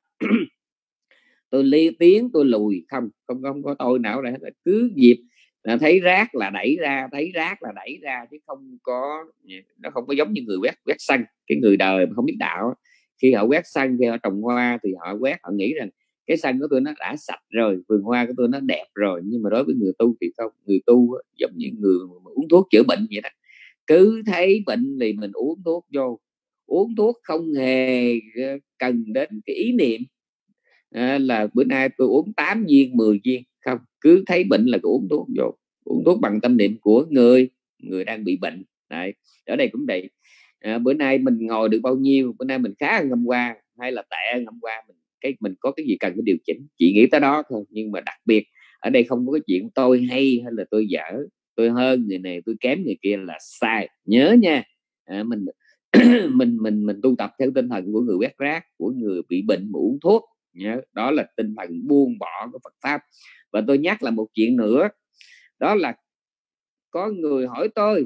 tôi ly tiếng, tôi lùi, không có tôi nào để cứ dịp là thấy rác là đẩy ra, thấy rác là đẩy ra, chứ không có, nó không có giống như người quét sân. Cái người đời mà không biết đạo, khi họ quét sân, khi họ trồng hoa thì họ quét, họ nghĩ rằng cái sân của tôi nó đã sạch rồi, vườn hoa của tôi nó đẹp rồi. Nhưng mà đối với người tu thì không. Người tu giống như người mà uống thuốc chữa bệnh vậy đó, cứ thấy bệnh thì mình uống thuốc vô, uống thuốc không hề cần đến cái ý niệm là bữa nay tôi uống 8 viên 10 viên, không, cứ thấy bệnh là uống thuốc vô, uống thuốc bằng tâm niệm của người đang bị bệnh. Đấy, ở đây cũng vậy. Bữa nay mình ngồi được bao nhiêu, bữa nay mình khá hơn hôm qua hay là tệ hơn hôm qua, mình có cái gì cần phải điều chỉnh, chỉ nghĩ tới đó thôi. Nhưng mà đặc biệt ở đây không có cái chuyện tôi hay hay là tôi dở, tôi hơn người này, tôi kém người kia là sai. Nhớ nha, mình mình tu tập theo tinh thần của người quét rác, của người bị bệnh mà uống thuốc. Nhớ, đó là tinh thần buông bỏ của Phật pháp. Và tôi nhắc là một chuyện nữa, đó là có người hỏi tôi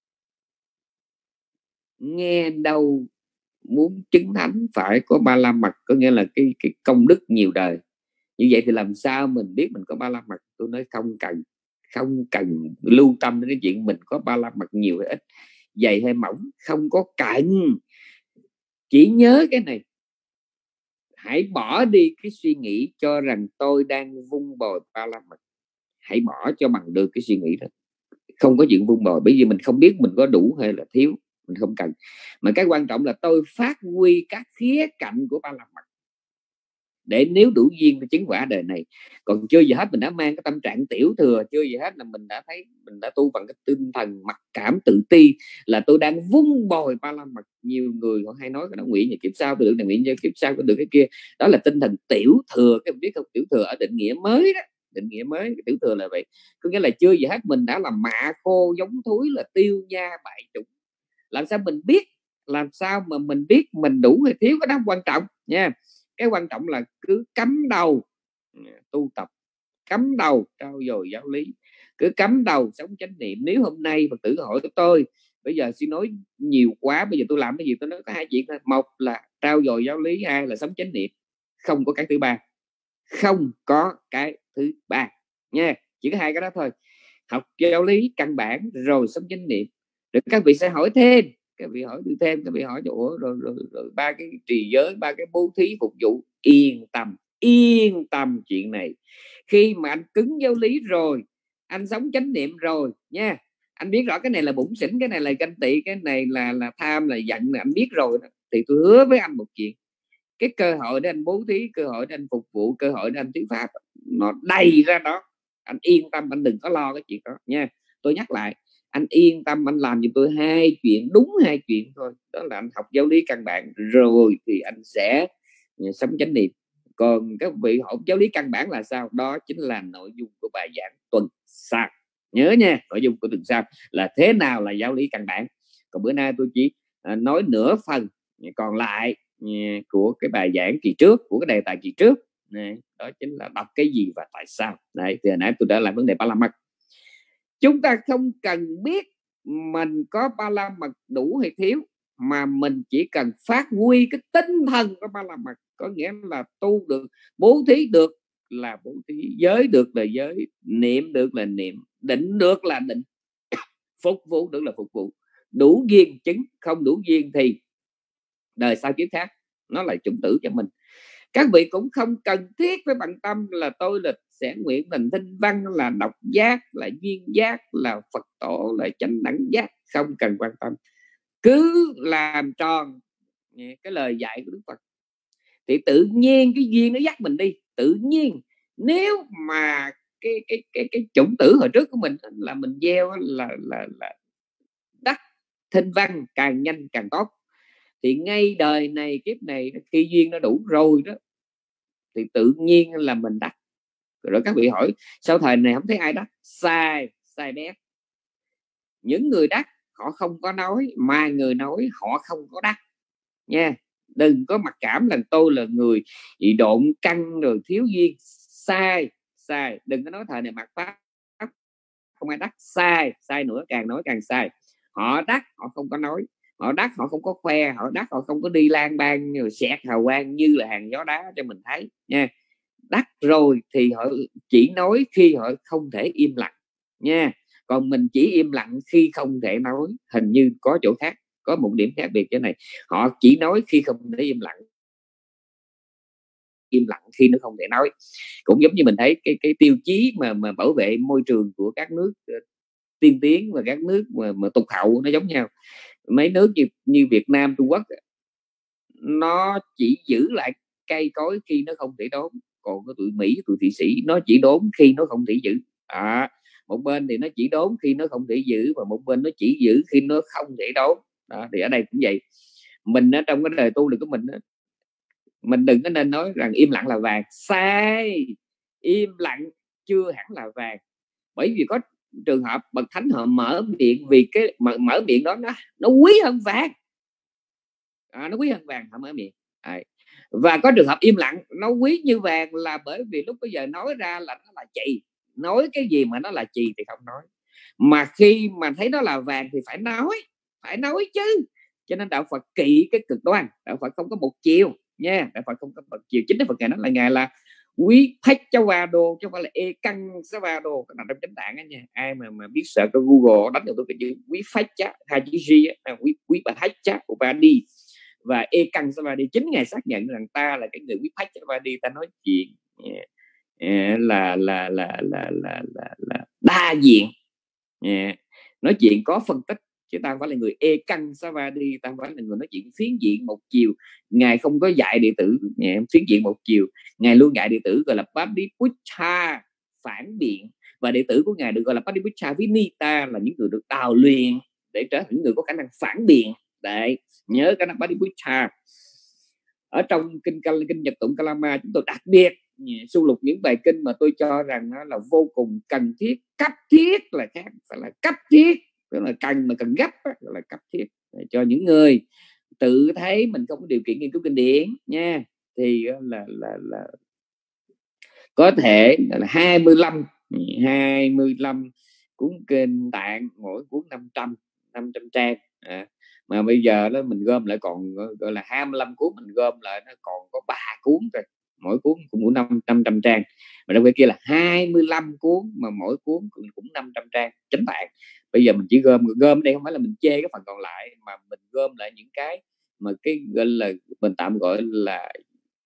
nghe đâu muốn chứng thánh phải có 35 mặt, có nghĩa là cái công đức nhiều đời. Như vậy thì làm sao mình biết mình có 35 mặt? Tôi nói không cần lưu tâm đến cái chuyện mình có 35 mặt nhiều hay ít, dày hay mỏng, không có cần. Chỉ nhớ cái này, hãy bỏ đi cái suy nghĩ cho rằng tôi đang vung bồi 35 mặt. Hãy bỏ cho bằng được cái suy nghĩ đó. Không có chuyện vung bồi, bởi vì mình không biết mình có đủ hay là thiếu, mình không cần. Mà cái quan trọng là tôi phát huy các khía cạnh của 35 mặt để nếu đủ duyên tôi chứng quả đời này. Còn chưa gì hết mình đã mang cái tâm trạng tiểu thừa, chưa gì hết là mình đã thấy mình đã tu bằng cái tinh thần mặc cảm tự ti, là tôi đang vung bồi 35 mặt. Nhiều người họ hay nói cái đó, nguyện như kiếp sau tôi được này, nguyện như kiếp sau tôi được cái kia. Đó là tinh thần tiểu thừa. Cái biết không, tiểu thừa ở định nghĩa mới đó, định nghĩa mới tiểu thừa là vậy. Có nghĩa là chưa gì hết mình đã làm mạ khô giống thúi, là tiêu nha bại chủng. Làm sao mình biết, làm sao mà mình biết mình đủ hay thiếu, cái đó quan trọng nha. Cái quan trọng là cứ cắm đầu tu tập, cắm đầu trau dồi giáo lý, cứ cắm đầu sống chánh niệm. Nếu hôm nay Phật tử hỏi tôi bây giờ xin nói nhiều quá, bây giờ tôi làm cái gì, tôi nói có 2 chuyện thôi. Một là trau dồi giáo lý, hai là sống chánh niệm, không có cái thứ ba. không có cái thứ ba nha. Chỉ có hai cái đó thôi. Học giáo lý căn bản rồi sống chánh niệm. Rồi các vị sẽ hỏi thêm, các vị hỏi thêm, các vị hỏi rồi ba cái trì giới, ba cái bố thí phục vụ. Yên tâm chuyện này. Khi mà anh cứng giáo lý rồi, anh sống chánh niệm rồi nha, anh biết rõ cái này là bủn xỉn, cái này là ganh tị, cái này là tham, là giận, là anh biết rồi đó, thì tôi hứa với anh một chuyện, cái cơ hội để anh bố thí, cơ hội để anh phục vụ, cơ hội để anh thuyết pháp nó đầy ra đó. Anh yên tâm, anh đừng có lo cái chuyện đó nha. Tôi nhắc lại, anh yên tâm, anh làm giùm tôi hai chuyện, đúng hai chuyện thôi, đó là anh học giáo lý căn bản rồi thì anh sẽ sống chánh niệm. Còn các vị học giáo lý căn bản là sao? Đó chính là nội dung của bài giảng tuần sau. Nhớ nha, nội dung của tuần sau là thế nào là giáo lý căn bản. Còn bữa nay tôi chỉ nói nửa phần còn lại của cái bài giảng kỳ trước, của cái đề tài kỳ trước này, đó chính là đọc cái gì và tại sao. Đấy, từ hồi nãy tôi đã làm vấn đề ba la mật. Chúng ta không cần biết mình có ba la mật đủ hay thiếu, mà mình chỉ cần phát huy cái tinh thần của ba la mật, có nghĩa là tu được, bố thí được là bố thí, giới được là giới, niệm được là niệm, định được là định, phục vụ được là phục vụ. Đủ duyên chứng, không đủ duyên thì đời sau kiếp khác nó là chủng tử cho mình. Các vị cũng không cần thiết với bằng tâm là tôi là sẽ nguyện thành thinh văn, là độc giác, là duyên giác, là Phật tổ, là chánh đẳng giác. Không cần quan tâm, cứ làm tròn cái lời dạy của Đức Phật thì tự nhiên cái duyên nó dắt mình đi. Tự nhiên nếu mà cái chủng tử hồi trước của mình là mình gieo là đắc thinh văn càng nhanh càng tốt, thì ngay đời này kiếp này khi duyên nó đủ rồi đó thì tự nhiên là mình đắc. Rồi các vị hỏi sao thời này không thấy ai đắc? Sai bét. Những người đắc họ không có nói, mà người nói họ không có đắc nha. Đừng có mặc cảm là tôi là người bị độn căng rồi thiếu duyên. Sai. Đừng có nói thời này mặc pháp không ai đắc. Sai nữa, càng nói càng sai. Họ đắc họ không có nói, họ đắc họ không có khoe, họ đắc họ không có đi lang bang rồi xẹt hào quang như là hàng gió đá cho mình thấy nha. Đắc rồi thì họ chỉ nói khi họ không thể im lặng nha. Còn mình chỉ im lặng khi không thể nói. Hình như có chỗ khác, có một điểm khác biệt cái này. Họ chỉ nói khi không thể im lặng khi nó không thể nói. Cũng giống như mình thấy cái tiêu chí mà bảo vệ môi trường của các nước tiên tiến và các nước mà tục hậu nó giống nhau. Mấy nước như Việt Nam, Trung Quốc, nó chỉ giữ lại cây cối khi nó không thể đốn. Còn cái tụi Mỹ, tụi Thụy Sĩ nó chỉ đốn khi nó không thể giữ. Một bên thì nó chỉ đốn khi nó không thể giữ, và một bên nó chỉ giữ khi nó không thể đốn. Thì ở đây cũng vậy. Mình trong cái đời tu luyện của mình mình đừng có nên nói rằng im lặng là vàng. Sai. Im lặng chưa hẳn là vàng. Bởi vì có trường hợp bậc thánh họ mở miệng, vì cái mở miệng đó nó quý hơn vàng. Nó quý hơn vàng, họ mở miệng. Và có trường hợp im lặng nó quý như vàng là bởi vì lúc bây giờ nói ra là nó là chì. Nói cái gì mà nó là chì thì không nói, mà khi mà thấy nó là vàng thì phải nói chứ. Cho nên đạo Phật kỵ cái cực đoan. Đạo Phật không có một chiều nha. Đạo Phật không có một chiều. Chính Đức Phật ngài nói là ngài là quý phách cháu va đô chứ không phải là e căng sáu va đô. Cái nào trong chánh tạng á nha. Ai mà biết sợ có Google đánh cho tôi cái chữ quý phách chá, hai chữ G, quý bà thách chá của bà đi và e căng sáu va đi. Chính ngài xác nhận rằng ta là cái người quý phách cháu va đi. Ta nói chuyện là đa diện, nói chuyện có phân tích, chứ ta không phải là người e căng savadi, ta không phải là người nói chuyện phiến diện một chiều. Ngài không có dạy đệ tử phiến diện một chiều. Ngài luôn dạy đệ tử gọi là Padipucha, phản biện, và đệ tử của ngài được gọi là Padipucha Vinita, là những người được đào luyện để trở thành những người có khả năng phản biện. Đấy, nhớ cái năng Padipucha. Ở trong kinh Nhật Tụng Kalama, chúng tôi đặc biệt sưu lục những bài kinh mà tôi cho rằng nó là vô cùng cần thiết. Cấp thiết là khác, phải là cấp thiết, tức là cần mà cần gấp là cấp thiết, để cho những người tự thấy mình không có điều kiện nghiên cứu kinh điển nha, thì là có thể là 25 cuốn kinh tạng, mỗi cuốn 500 trang. Mà bây giờ đó mình gom lại còn gọi là 25 cuốn, mình gom lại nó còn có 3 cuốn thôi. mỗi cuốn cũng 500 trang, mà trong cái kia là 25 cuốn mà mỗi cuốn cũng 500 trang. Chánh tạng bây giờ mình chỉ gom đây, không phải là mình chê cái phần còn lại, mà mình gom lại những cái mà cái gọi là mình tạm gọi là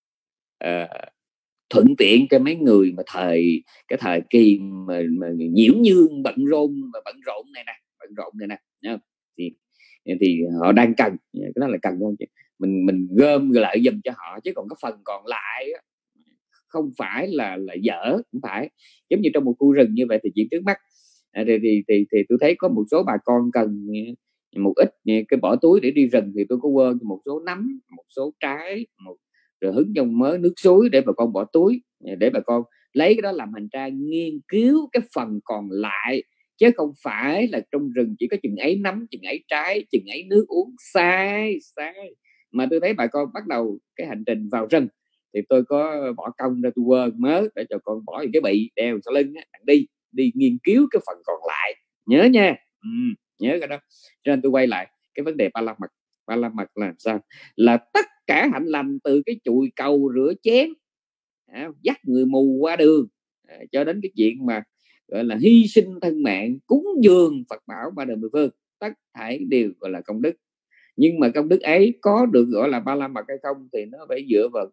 thuận tiện cho mấy người mà cái thời kỳ mà nhiễu nhương bận rộn này nè, thì họ đang cần cái đó là cần không, mình gom lại dùm cho họ, chứ còn cái phần còn lại không phải là dở, không phải giống như trong một khu rừng như vậy thì chỉ trước mắt. Thì tôi thấy có một số bà con cần một ít cái bỏ túi để đi rừng, thì tôi có quên một số nấm, một số trái, rồi hứng trong mớ nước suối để bà con bỏ túi, để bà con lấy cái đó làm hành trang nghiên cứu cái phần còn lại, chứ không phải là trong rừng chỉ có chừng ấy nấm, chừng ấy trái, chừng ấy nước uống. Sai. Mà tôi thấy bà con bắt đầu cái hành trình vào rừng thì tôi có bỏ công ra, tôi quên mớ để cho con bỏ cái bị đeo sau lưng đi nghiên cứu cái phần còn lại, nhớ nha. Nhớ cái đó. Cho nên tôi quay lại cái vấn đề ba la mật là sao, là tất cả hạnh lành, từ cái chùi cầu rửa chén, dắt người mù qua đường, cho đến cái chuyện mà gọi là hy sinh thân mạng, cúng dường Phật bảo ba đời mười phương, tất thảy đều gọi là công đức. Nhưng mà công đức ấy có được gọi là ba la mật hay không thì nó phải dựa vào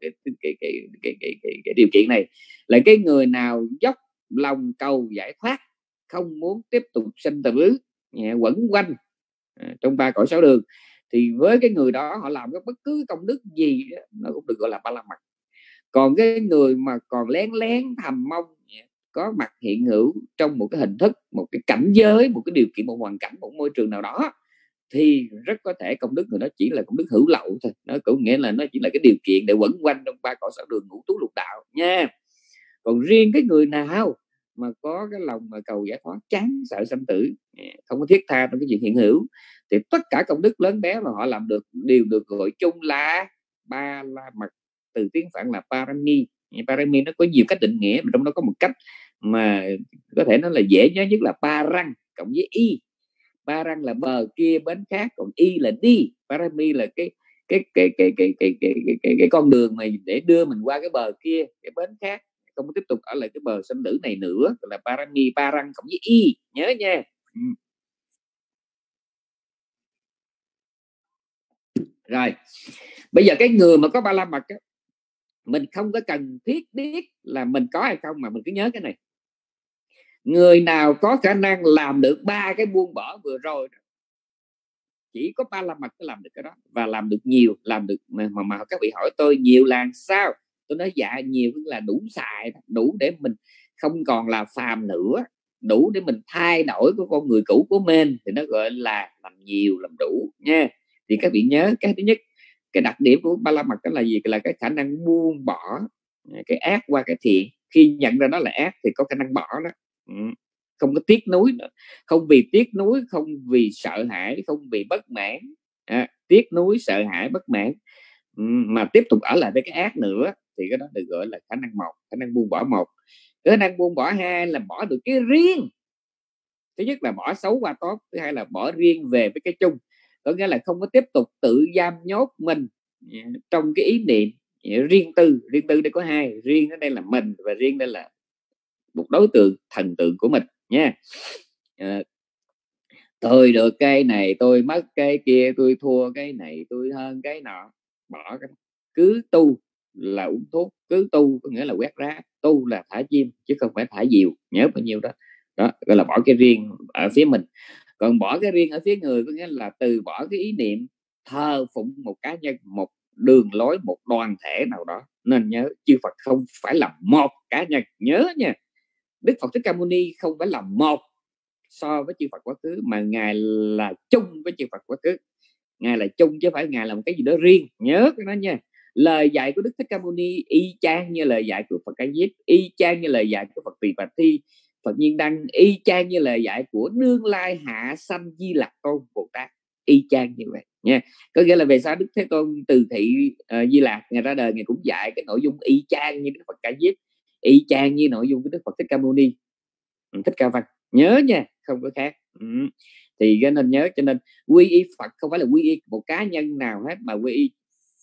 cái điều kiện này, là cái người nào dốc lòng cầu giải thoát, không muốn tiếp tục sinh tử quẩn quanh trong ba cõi sáu đường, thì với cái người đó họ làm cái bất cứ công đức gì đó, nó cũng được gọi là ba la mật. Còn cái người mà còn lén thầm mong có mặt hiện hữu trong một cái hình thức, một cái cảnh giới, một cái điều kiện, một hoàn cảnh, một môi trường nào đó, thì rất có thể công đức người đó chỉ là công đức hữu lậu thôi. Nó cũng nghĩa là nó chỉ là cái điều kiện để quẩn quanh trong ba cõi sáu đường ngũ tú lục đạo nha. Còn riêng cái người nào mà có cái lòng mà cầu giải thoát, chán sợ sanh tử, không có thiết tha trong cái chuyện hiện hữu, thì tất cả công đức lớn bé mà họ làm được đều được gọi chung là ba la mật, từ tiếng Phạn là parami. Parami nó có nhiều cách định nghĩa, mà trong đó có một cách mà có thể nó là dễ nhớ nhất là parang cộng với y. Parang là bờ kia bến khác, còn y là đi. Parami là cái con đường mà để đưa mình qua cái bờ kia, cái bến khác, không tiếp tục ở lại cái bờ sanh tử này nữa, là parami. Parang cộng với y, nhớ nha. Rồi bây giờ cái người mà có ba la mật á, mình không có cần thiết biết là mình có hay không, mà mình cứ nhớ cái này: người nào có khả năng làm được ba cái buông bỏ vừa rồi, chỉ có ba la mật mới làm được cái đó, và làm được nhiều, làm được mà các vị hỏi tôi nhiều là sao, tôi nói dạ nhiều là đủ xài, đủ để mình không còn là phàm nữa, đủ để mình thay đổi của con người cũ của mình, thì nó gọi là làm nhiều, làm đủ nha. Thì các vị nhớ cái thứ nhất, cái đặc điểm của ba la mật đó là gì, là cái khả năng buông bỏ cái ác qua cái thiện. Khi nhận ra đó là ác thì có khả năng bỏ đó, không có tiếc nuối nữa. Không vì tiếc nuối, không vì sợ hãi, không vì bất mãn, tiếc nuối, sợ hãi, bất mãn, mà tiếp tục ở lại với cái ác nữa, thì cái đó được gọi là khả năng một, khả năng buông bỏ một. Khả năng buông bỏ hai là bỏ được cái riêng. Thứ nhất là bỏ xấu qua tốt, thứ hai là bỏ riêng về với cái chung. Có nghĩa là không có tiếp tục tự giam nhốt mình trong cái ý niệm riêng tư. Riêng tư đây có hai, riêng ở đây là mình, và riêng đây là một đối tượng, thần tượng của mình nha. Tôi được cái này, tôi mất cái kia, tôi thua cái này, tôi hơn cái nọ. Bỏ cái đó. Cứ tu là uống thuốc, cứ tu có nghĩa là quét rác, tu là thả chim chứ không phải thả diều, nhớ bao nhiêu đó. Đó gọi là bỏ cái riêng ở phía mình. Còn bỏ cái riêng ở phía người có nghĩa là từ bỏ cái ý niệm thờ phụng một cá nhân, một đường lối, một đoàn thể nào đó. Nên nhớ chư Phật không phải là một cá nhân, nhớ nha. Đức Phật Thích Ca Mâu Ni không phải là một so với chư Phật quá khứ, mà ngài là chung với chư Phật quá khứ. Ngài là chung chứ phải ngài là một cái gì đó riêng, nhớ cái đó nha. Lời dạy của Đức Thích Ca Mâu Ni y chang như lời dạy của Phật Ca Diếp, y chang như lời dạy của Phật Tỳ Bà Thi, Phật Nhiên Đăng, y chang như lời dạy của Đương Lai Hạ Sanh Di Lặc Tôn Bồ Tát, y chang như vậy nha. Có nghĩa là về sau Đức Thế Tôn từ thị Di Lặc, ngài ra đời ngài cũng dạy cái nội dung y chang như Đức Phật Ca Diếp, y chang như nội dung của Đức Phật Thích Ca Mâu Ni, Thích Ca Văn, nhớ nha, không có khác. Thì cái nên nhớ, cho nên quy y Phật không phải là quy y một cá nhân nào hết, mà quy y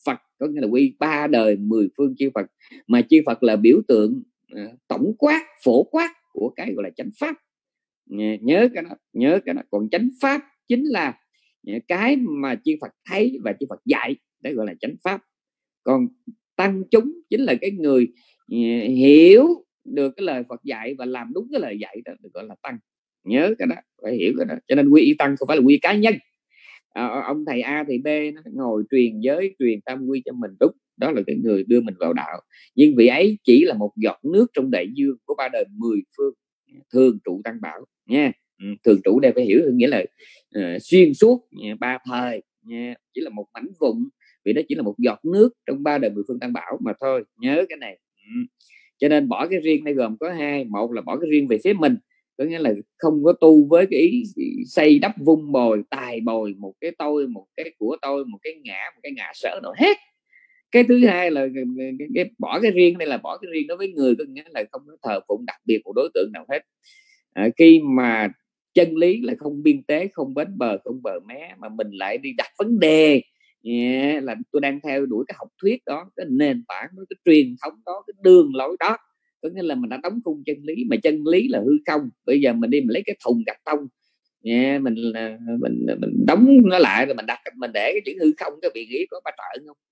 Phật, có nghĩa là quy 3 đời 10 phương chư Phật, mà chư Phật là biểu tượng tổng quát, phổ quát của cái gọi là chánh pháp. Nhớ cái đó. Còn chánh pháp chính là cái mà chư Phật thấy và chư Phật dạy, đấy gọi là chánh pháp. Còn tăng chúng chính là cái người hiểu được cái lời Phật dạy và làm đúng cái lời dạy, đó được gọi là tăng. Nhớ cái đó, phải hiểu cái đó. Cho nên quy y tăng không phải là quy cá nhân. Ông thầy A thầy B nó ngồi truyền giới, truyền tam quy cho mình, đúng, đó là cái người đưa mình vào đạo, nhưng vị ấy chỉ là một giọt nước trong đại dương của 3 đời 10 phương thường trụ tăng bảo nha. Thường trụ đây phải hiểu nghĩa là xuyên suốt 3 thời nha, chỉ là một mảnh vụn, vì đó chỉ là một giọt nước trong 3 đời 10 phương tăng bảo mà thôi. Nhớ cái này. Cho nên bỏ cái riêng này gồm có hai. Một là bỏ cái riêng về phía mình, có nghĩa là không có tu với cái ý xây đắp vun bồi tài bồi một cái tôi, một cái của tôi, một cái ngã sở nào hết. Cái thứ hai là cái bỏ cái riêng đây là bỏ cái riêng đối với người, có nghĩa là không có thờ phụng đặc biệt một đối tượng nào hết. Khi mà chân lý là không biên tế, không bến bờ, không bờ mé, mà mình lại đi đặt vấn đề là tôi đang theo đuổi cái học thuyết đó, cái nền tảng đó, cái truyền thống đó, cái đường lối đó, có nghĩa là mình đã đóng khung chân lý, mà chân lý là hư không. Bây giờ mình đi mình lấy cái thùng cắt tông mình đóng nó lại, rồi mình để cái chữ hư không, cái vị nghĩ có ba trợ không?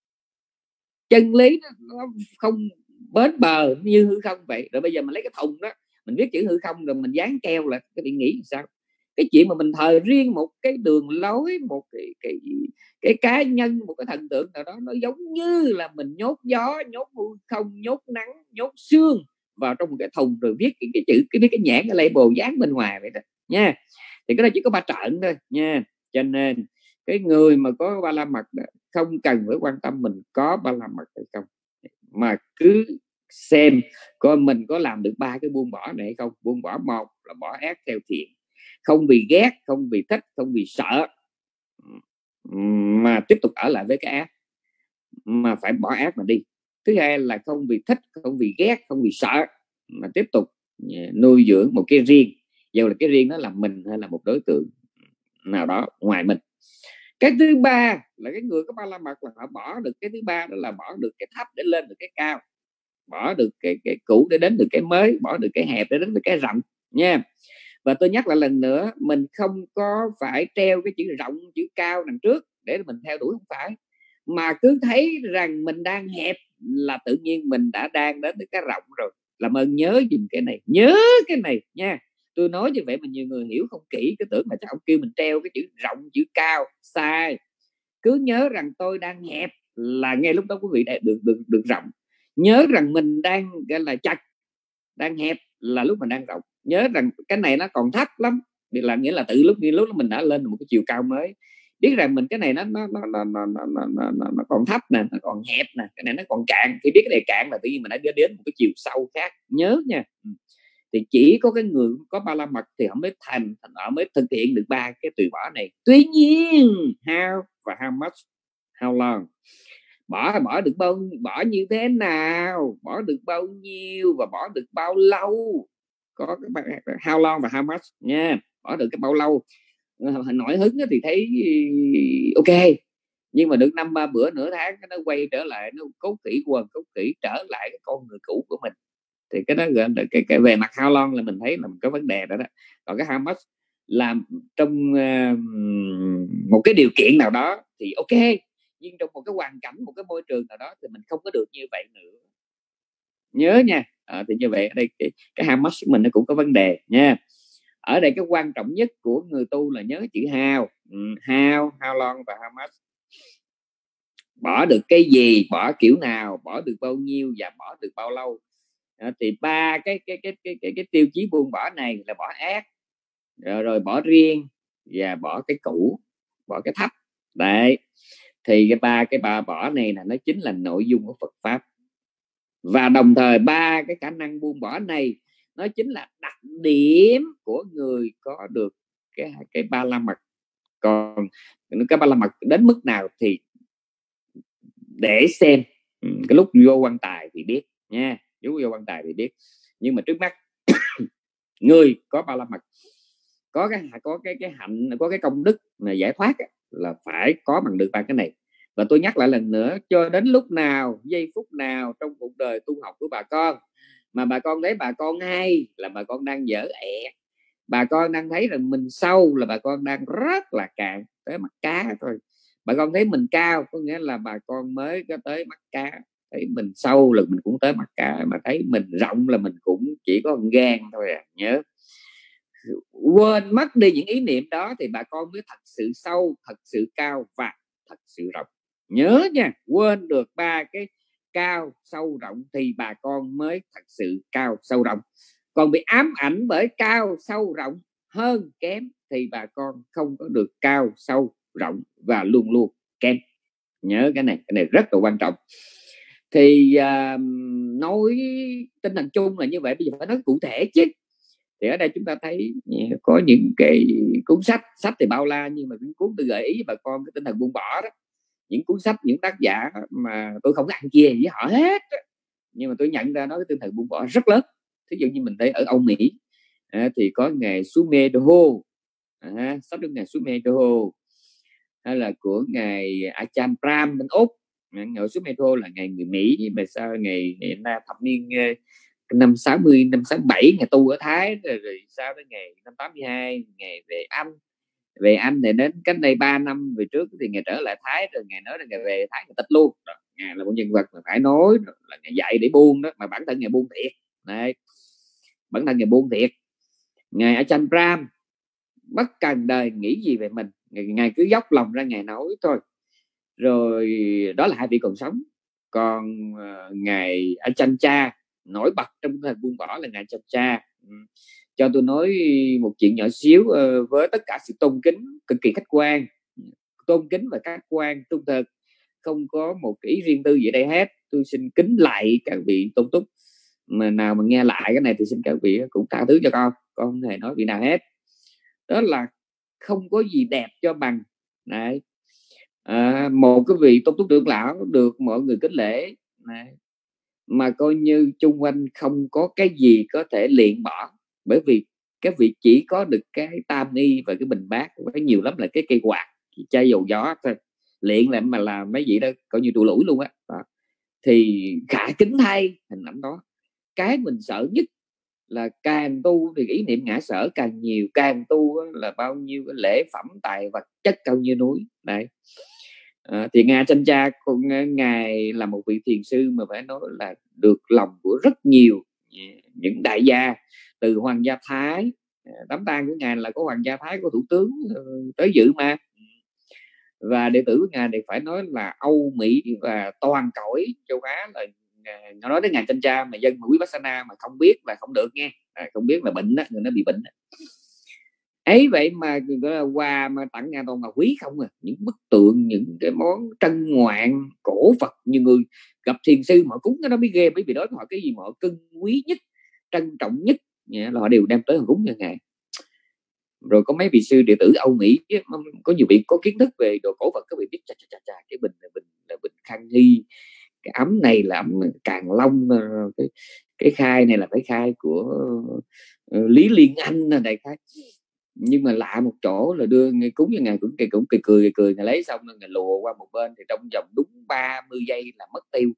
Chân lý nó không bến bờ như hư không vậy. Rồi bây giờ mình lấy cái thùng đó, mình viết chữ hư không rồi mình dán keo là cái bị nghĩ sao? Cái chuyện mà mình thờ riêng một cái đường lối, một cái cá nhân, một cái thần tượng nào đó, nó giống như là mình nhốt gió, nhốt hư không, nhốt nắng, nhốt sương vào trong một cái thùng, rồi viết cái chữ, cái nhãn, cái label dán bên ngoài vậy đó nha. Thì cái đó chỉ có ba trận thôi nha. Cho nên cái người mà có ba la mật đó, không cần phải quan tâm mình có ba la mật hay không, mà cứ xem coi mình có làm được ba cái buông bỏ này hay không. Buông bỏ, một là bỏ ác theo thiện, không vì ghét, không vì thích, không vì sợ mà tiếp tục ở lại với cái ác, mà phải bỏ ác mà đi. Thứ hai là không vì thích, không vì ghét, không vì sợ, mà tiếp tục nuôi dưỡng một cái riêng, dù là cái riêng đó là mình hay là một đối tượng nào đó ngoài mình. Cái thứ ba là cái người có ba la mật là họ bỏ được cái thứ ba, đó là bỏ được cái thấp để lên được cái cao, bỏ được cái cũ để đến được cái mới, bỏ được cái hẹp để đến được cái rộng nha. Và tôi nhắc lại lần nữa, mình không có phải treo cái chữ rộng, chữ cao đằng trước để mình theo đuổi, không phải, mà cứ thấy rằng mình đang hẹp là tự nhiên mình đã đang đến cái rộng rồi. Làm ơn nhớ dùm cái này, nhớ cái này nha. Tôi nói như vậy mà nhiều người hiểu không kỹ, cái tưởng là chắc ông kêu mình treo cái chữ rộng, chữ cao. Sai. Cứ nhớ rằng tôi đang hẹp là ngay lúc đó quý vị đã được rộng. Nhớ rằng mình đang gọi là chặt, đang hẹp là lúc mình đang rộng. Nhớ rằng cái này nó còn thấp lắm, là nghĩa là từ lúc mình đã lên một cái chiều cao mới. Biết rằng mình cái này nó còn thấp nè, nó còn hẹp nè, cái này nó còn cạn. Khi biết cái này cạn là tự nhiên mình đã đến một cái chiều sâu khác. Nhớ nha. Thì chỉ có cái người có ba la mật thì họ mới thực hiện được ba cái từ bỏ này. Tuy nhiên how và how much, how long, bỏ được bỏ như thế nào, bỏ được bao nhiêu và bỏ được bao lâu. Có cái how long và how much nha. Bỏ được cái bao lâu. Nổi hứng thì thấy ok, nhưng mà được 5-3 bữa nửa tháng nó quay trở lại, nó cấu kỹ quần cấu kỹ trở lại cái con người cũ của mình. Thì cái đó gọi là cái về mặt how long là mình thấy là có vấn đề đó. Còn cái how much làm trong một cái điều kiện nào đó thì ok, nhưng trong một cái hoàn cảnh, một cái môi trường nào đó thì mình không có được như vậy nữa. Nhớ nha. Thì như vậy ở đây cái how much mình nó cũng có vấn đề nha. Ở đây cái quan trọng nhất của người tu là nhớ chữ how. How long và how much. Bỏ được cái gì, bỏ kiểu nào, bỏ được bao nhiêu và bỏ được bao lâu. Thì ba cái tiêu chí buông bỏ này là bỏ ác, rồi bỏ riêng và bỏ cái cũ, bỏ cái thấp. Đấy. Thì cái ba bỏ này là nó chính là nội dung của Phật pháp. Và đồng thời ba cái khả năng buông bỏ này nó chính là đặc điểm của người có được cái ba la mật. Còn cái ba la mật đến mức nào thì để xem cái lúc vô quan tài thì biết nha. Vô quan tài thì biết. Nhưng mà trước mắt người có ba la mật có cái hạnh, có cái công đức mà giải thoát là phải có bằng được ba cái này. Và tôi nhắc lại lần nữa, cho đến lúc nào, giây phút nào trong cuộc đời tu học của bà con mà bà con thấy bà con hay là bà con đang dở ẹ, bà con đang thấy rằng mình sâu là bà con đang rất là cạn tới mắt cá thôi. Bà con thấy mình cao có nghĩa là bà con mới có tới mắt cá, thấy mình sâu là mình cũng tới mắt cá, mà thấy mình rộng là mình cũng chỉ có gan thôi à. Nhớ quên mất đi những ý niệm đó thì bà con mới thật sự sâu, thật sự cao và thật sự rộng. Nhớ nha, quên được ba cái cao sâu rộng thì bà con mới thật sự cao sâu rộng. Còn bị ám ảnh bởi cao sâu rộng hơn kém thì bà con không có được cao sâu rộng và luôn luôn kém. Nhớ cái này rất là quan trọng. Thì nói tinh thần chung là như vậy, bây giờ phải nói cụ thể chứ. Thì ở đây chúng ta thấy có những cái cuốn sách thì bao la, nhưng mà những cuốn tôi gợi ý với bà con cái tinh thần buông bỏ đó, những cuốn sách, những tác giả mà tôi không có ăn chia với họ hết, nhưng mà tôi nhận ra nó cái tinh thần buông bỏ rất lớn. Thí dụ như mình thấy ở Âu Mỹ thì có ngài Sumedho, sách của ngài Sumedho, hay là của ngài Ajahn Brahm bên Úc. Ngài Sumedho là ngài người Mỹ, mà sao ngày thập niên năm 60, năm 67 ngày tu ở Thái, rồi sau đến ngày năm 82 ngày về Anh thì đến cách đây 3 năm về trước thì ngày trở lại Thái, rồi ngày nói là ngày về Thái ngày tịch luôn. Ngài là một nhân vật mà phải nói là ngày dạy để buông đó, mà bản thân ngày buông thiệt. Đấy, bản thân ngày buông thiệt. Ngài Ajahn Brahm bất cần đời nghĩ gì về mình, ngài cứ dốc lòng ra ngài nói thôi. Rồi đó là hai vị còn sống. Còn ngài Ajahn Chah nổi bật trong thời buông bỏ là ngài Ajahn Chah. Cho tôi nói một chuyện nhỏ xíu, với tất cả sự tôn kính cực kỳ khách quan, tôn kính và khách quan trung thực, không có một ý riêng tư gì đây hết. Tôi xin kính lại các vị tôn túc mà nào mà nghe lại cái này thì xin các vị cũng tha thứ cho con không hề nói vị nào hết. Đó là không có gì đẹp cho bằng này, một cái vị tôn túc trưởng lão được mọi người kính lễ này, mà coi như chung quanh không có cái gì có thể luyện bỏ, bởi vì cái vị chỉ có được cái tam ni và cái bình bát, cái nhiều lắm là cái cây quạt chai dầu gió thôi, luyện lại mà làm mấy vị đó coi như trụ lũi luôn á. Thì khả kính thay hình ảnh đó. Cái mình sợ nhất là càng tu thì ý niệm ngã sở càng nhiều, càng tu là bao nhiêu cái lễ phẩm tài vật chất cao như núi. Đấy. Thì ngài Ajahn Chah, ngài là một vị thiền sư mà phải nói là được lòng của rất nhiều những đại gia, từ hoàng gia Thái. Đám tang của ngài là có hoàng gia Thái, có thủ tướng tới dự mà. Và đệ tử của ngài thì phải nói là Âu Mỹ và toàn cõi châu Á là nói đến ngài Ajahn Chah mà dân mà Vipassana mà không biết là không được nghe, không biết là bệnh đó, người nó bị bệnh đó. Ấy vậy mà gọi là quà mà tặng ngài toàn là quý không à, những bức tượng, những cái món trân ngoạn cổ Phật. Nhiều người gặp thiền sư mà cúng cái đó mới ghê, bởi vì đó họ cái gì mà họ cưng quý nhất, trân trọng nhất là họ đều đem tới họ cúng cho ngài. Rồi có mấy vị sư đệ tử Âu Mỹ, có nhiều vị có kiến thức về đồ cổ Phật, các vị biết cái bình là bình khang hy, cái ấm này là ấm Càng Long, cái khai này là phải khai của Lý Liên Anh này khai. Nhưng mà lạ một chỗ là đưa ngay cúng cho ngài cũng cười ngài lấy xong ngài lùa qua một bên, thì trong vòng đúng 30 giây là mất tiêu.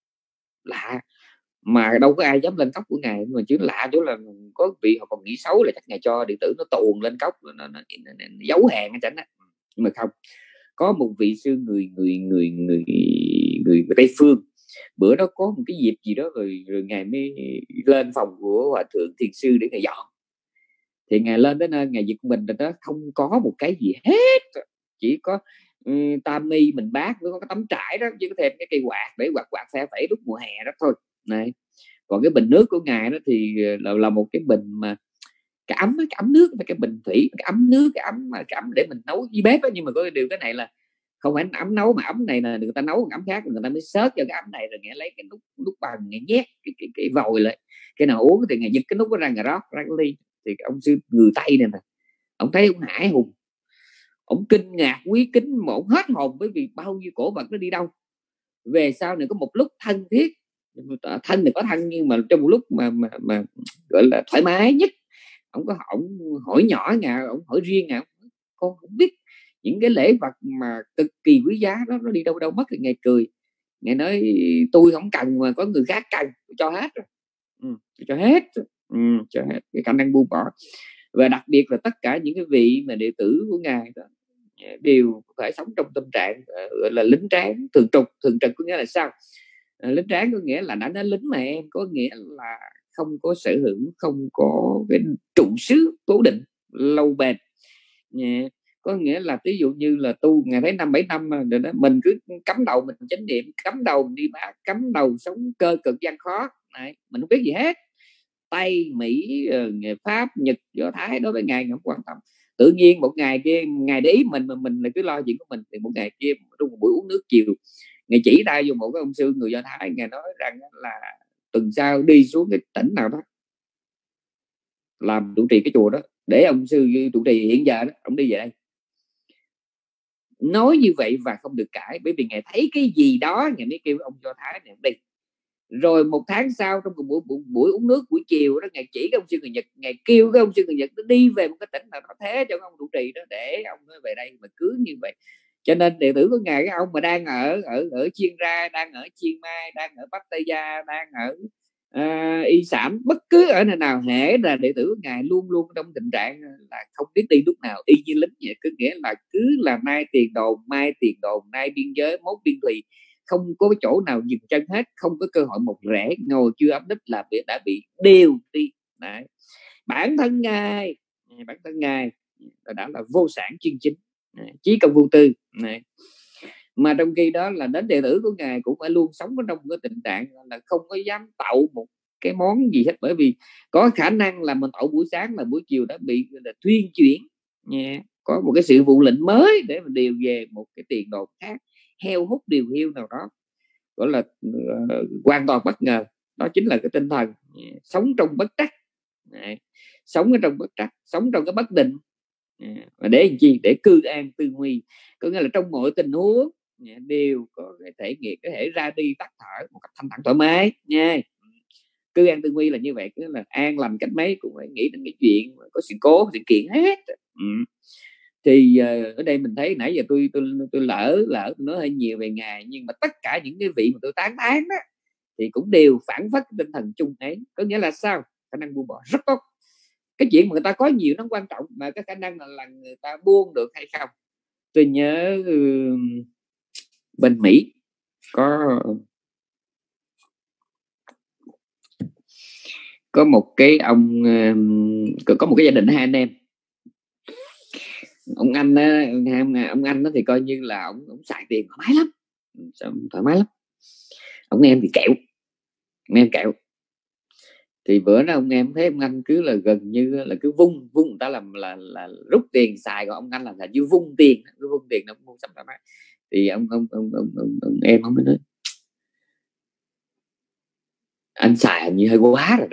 Lạ mà đâu có ai dám lên cốc của ngài. Mà chứ lạ chỗ là có vị họ còn nghĩ xấu là chắc ngài cho đệ tử nó tuồn lên cốc, nó giấu hàng ở chẳng á. Nhưng mà không, có một vị sư người Tây Phương, bữa đó có một cái dịp gì đó rồi ngài mới lên phòng của hòa thượng thiền sư để ngài dọn. Thì ngài lên đến nơi ngài giật mình là đó không có một cái gì hết, chỉ có tam ni mình bát với có cái tấm trải đó, chứ có thêm cái cây quạt để quạt phe phẩy lúc mùa hè đó thôi này. Còn cái bình nước của ngài đó thì là một cái bình mà cái ấm nước, cái bình thủy, cái ấm nước, cái ấm để mình nấu với bếp đó. Nhưng mà có điều cái này là không phải ấm nấu, mà ấm này là người ta nấu một ấm khác, người ta mới xớt cho cái ấm này, rồi nghe lấy cái nút bằng nghe nhét cái vòi lại, cái nào uống thì ngày giật cái nút ra, ngày rót ra cái ly. Thì ông sư người Tây này nè, ông thấy ông hải hùng, ông kinh ngạc quý kính mà ông hết hồn, bởi vì bao nhiêu cổ vật nó đi đâu. Về sau này có một lúc thân thiết, thân thì có thân, nhưng mà trong một lúc mà gọi là thoải mái nhất, ông hỏi nhỏ ngà, ông hỏi riêng ngà, con không biết những cái lễ vật mà cực kỳ quý giá đó nó đi đâu đâu mất. Thì Ngài cười, Ngài nói tôi không cần mà có người khác cần, tôi cho hết rồi. Cho hết, cho hết cái khả năng buông bỏ. Và đặc biệt là tất cả những cái vị mà đệ tử của Ngài đó đều phải sống trong tâm trạng gọi là lính tráng thường trực. Thường trực có nghĩa là sao? Lính tráng có nghĩa là đã nói lính mà em, có nghĩa là không có sở hữu, không có cái trụ xứ cố định lâu bền. Có nghĩa là ví dụ như là tu Ngài thấy 5-7 năm rồi đó, mình cứ cắm đầu mình chánh niệm, cắm đầu mình đi bác, cắm đầu sống cơ cực gian khó. Đấy, mình không biết gì hết. Tây, Mỹ, Pháp, Nhật, Do Thái đối với Ngài không quan tâm. Tự nhiên một ngày kia Ngài để ý mình mà mình là cứ lo chuyện của mình, thì một ngày kia trong một buổi uống nước chiều, Ngài chỉ tay vô một cái ông sư người Do Thái, Ngài nói rằng là tuần sau đi xuống cái tỉnh nào đó làm trụ trì cái chùa đó, để ông sư trụ trì hiện giờ đó, ông đi về đây. Nói như vậy và không được cãi, bởi vì Ngài thấy cái gì đó Ngài mới kêu ông Do Thái này đi. Rồi một tháng sau trong một buổi uống nước buổi chiều đó, Ngài chỉ cái ông sư người Nhật, Ngài kêu cái ông sư người Nhật nó đi về một cái tỉnh nào đó thế cho ông trụ trì đó, để ông nó về đây. Mà cứ như vậy, cho nên đệ tử của Ngài, cái ông mà đang ở Chiên Ra, đang ở Chiên Mai, đang ở Pattaya, đang ở Y Sảm, bất cứ ở nơi nào, hễ là đệ tử của Ngài luôn luôn trong tình trạng là không biết đi lúc nào, y như lính vậy. Cứ nghĩa là cứ là nay tiền đồn, mai tiền đồn, nay biên giới, mốt biên thùy, không có chỗ nào dừng chân hết, không có cơ hội một rẽ, ngồi chưa ấm đích là đã bị đều đi. Đấy. Bản thân Ngài đã là vô sản chuyên chính, chí công vô tư. Đấy. Mà trong khi đó là đến đệ tử của Ngài cũng phải luôn sống ở trong cái tình trạng là không có dám tậu một cái món gì hết, bởi vì có khả năng là mình tậu buổi sáng là buổi chiều đã bị thuyên chuyển nha, có một cái sự vụ lệnh mới để mình điều về một cái tiền đồn khác, heo hút điều hiu nào đó, gọi là hoàn toàn bất ngờ. Đó chính là cái tinh thần sống trong bất trắc, sống ở trong bất trắc, sống trong cái bất định. Và để làm chi? Để cư an tư nguy, có nghĩa là trong mọi tình huống đều có cái thể nghiệm, có thể ra đi tắt thở một cách thanh thản thoải mái nha. Cư an tư nguy là như vậy, cứ là an lành cách mấy cũng phải nghĩ đến cái chuyện có sự cố, sự kiện hết. Thì ở đây mình thấy nãy giờ tôi lỡ tôi nói hơi nhiều về Ngài, nhưng mà tất cả những cái vị mà tôi tán thán đó thì cũng đều phản phất tinh thần chung ấy. Có nghĩa là sao? Khả năng buông bỏ rất tốt. Cái chuyện mà người ta có nhiều nó quan trọng, mà cái khả năng là người ta buông được hay không. Tôi nhớ bên Mỹ có một cái ông, có một cái gia đình hai anh em. Ông anh đó thì coi như là ông xài tiền thoải mái lắm, ông em thì kẹo. Thì bữa đó ông em thấy ông anh cứ là gần như là cứ vung người ta làm là rút tiền xài, còn ông anh là như vung tiền nó mua xong thoải mái. Thì ông em ông mới nói anh xài như hơi quá rồi đó.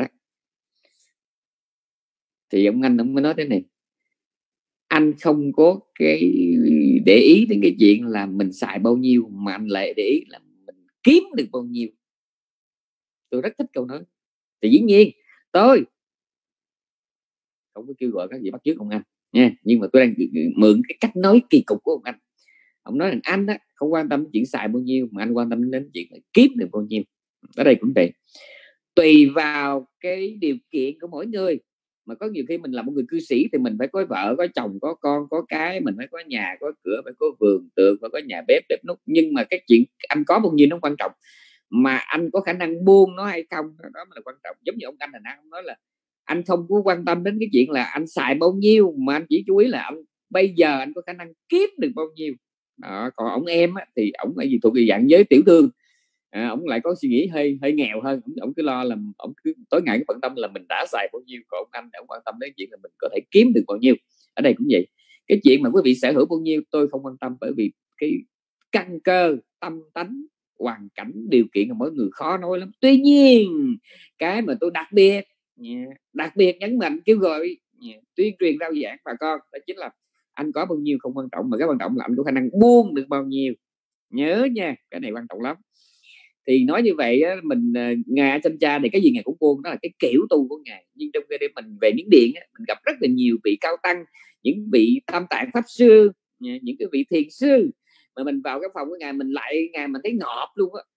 Thì ông anh mới nói thế này: anh không có cái để ý đến cái chuyện là mình xài bao nhiêu, mà anh lại để ý là mình kiếm được bao nhiêu. Tôi rất thích câu nói. Thì dĩ nhiên tôi không có kêu gọi các vị bắt chước ông anh nha, nhưng mà tôi đang mượn cái cách nói kỳ cục của ông anh. Ông nói rằng anh á không quan tâm đến chuyện xài bao nhiêu, mà anh quan tâm đến chuyện kiếm được bao nhiêu. Ở đây cũng vậy, tùy vào cái điều kiện của mỗi người. Mà có nhiều khi mình là một người cư sĩ thì mình phải có vợ, có chồng, có con, có cái, mình phải có nhà, có cửa, phải có vườn tược, phải có nhà bếp núc. Nhưng mà cái chuyện anh có bao nhiêu nó quan trọng, mà anh có khả năng buông nó hay không, đó mới là quan trọng. Giống như ông anh ông nói là anh không có quan tâm đến cái chuyện là anh xài bao nhiêu, mà anh chỉ chú ý là anh bây giờ anh có khả năng kiếm được bao nhiêu đó. Còn ông em á, thì ông là gì, thuộc về dạng giới tiểu thương, ông lại có suy nghĩ hơi nghèo hơn. Ông cứ lo là ông cứ tối ngày cái bận tâm là mình đã xài bao nhiêu, còn ông anh ông quan tâm đến chuyện là mình có thể kiếm được bao nhiêu. Ở đây cũng vậy, cái chuyện mà quý vị sở hữu bao nhiêu tôi không quan tâm, bởi vì cái căn cơ, tâm tánh, hoàn cảnh, điều kiện của mỗi người khó nói lắm. Tuy nhiên cái mà tôi đặc biệt nhấn mạnh, kêu gọi, tuyên truyền rao giảng bà con, đó chính là anh có bao nhiêu không quan trọng, mà cái quan trọng là anh có khả năng buông được bao nhiêu. Nhớ nha, cái này quan trọng lắm. Thì nói như vậy á, mình Ngài Thanh Cha thì cái gì Ngài cũng buông, đó là cái kiểu tu của Ngài. Nhưng trong khi để mình về Miến Điện á, mình gặp rất là nhiều vị cao tăng, những vị Tam Tạng Pháp Sư, những cái vị thiền sư mà mình vào cái phòng của ngài, mình thấy ngọt luôn á.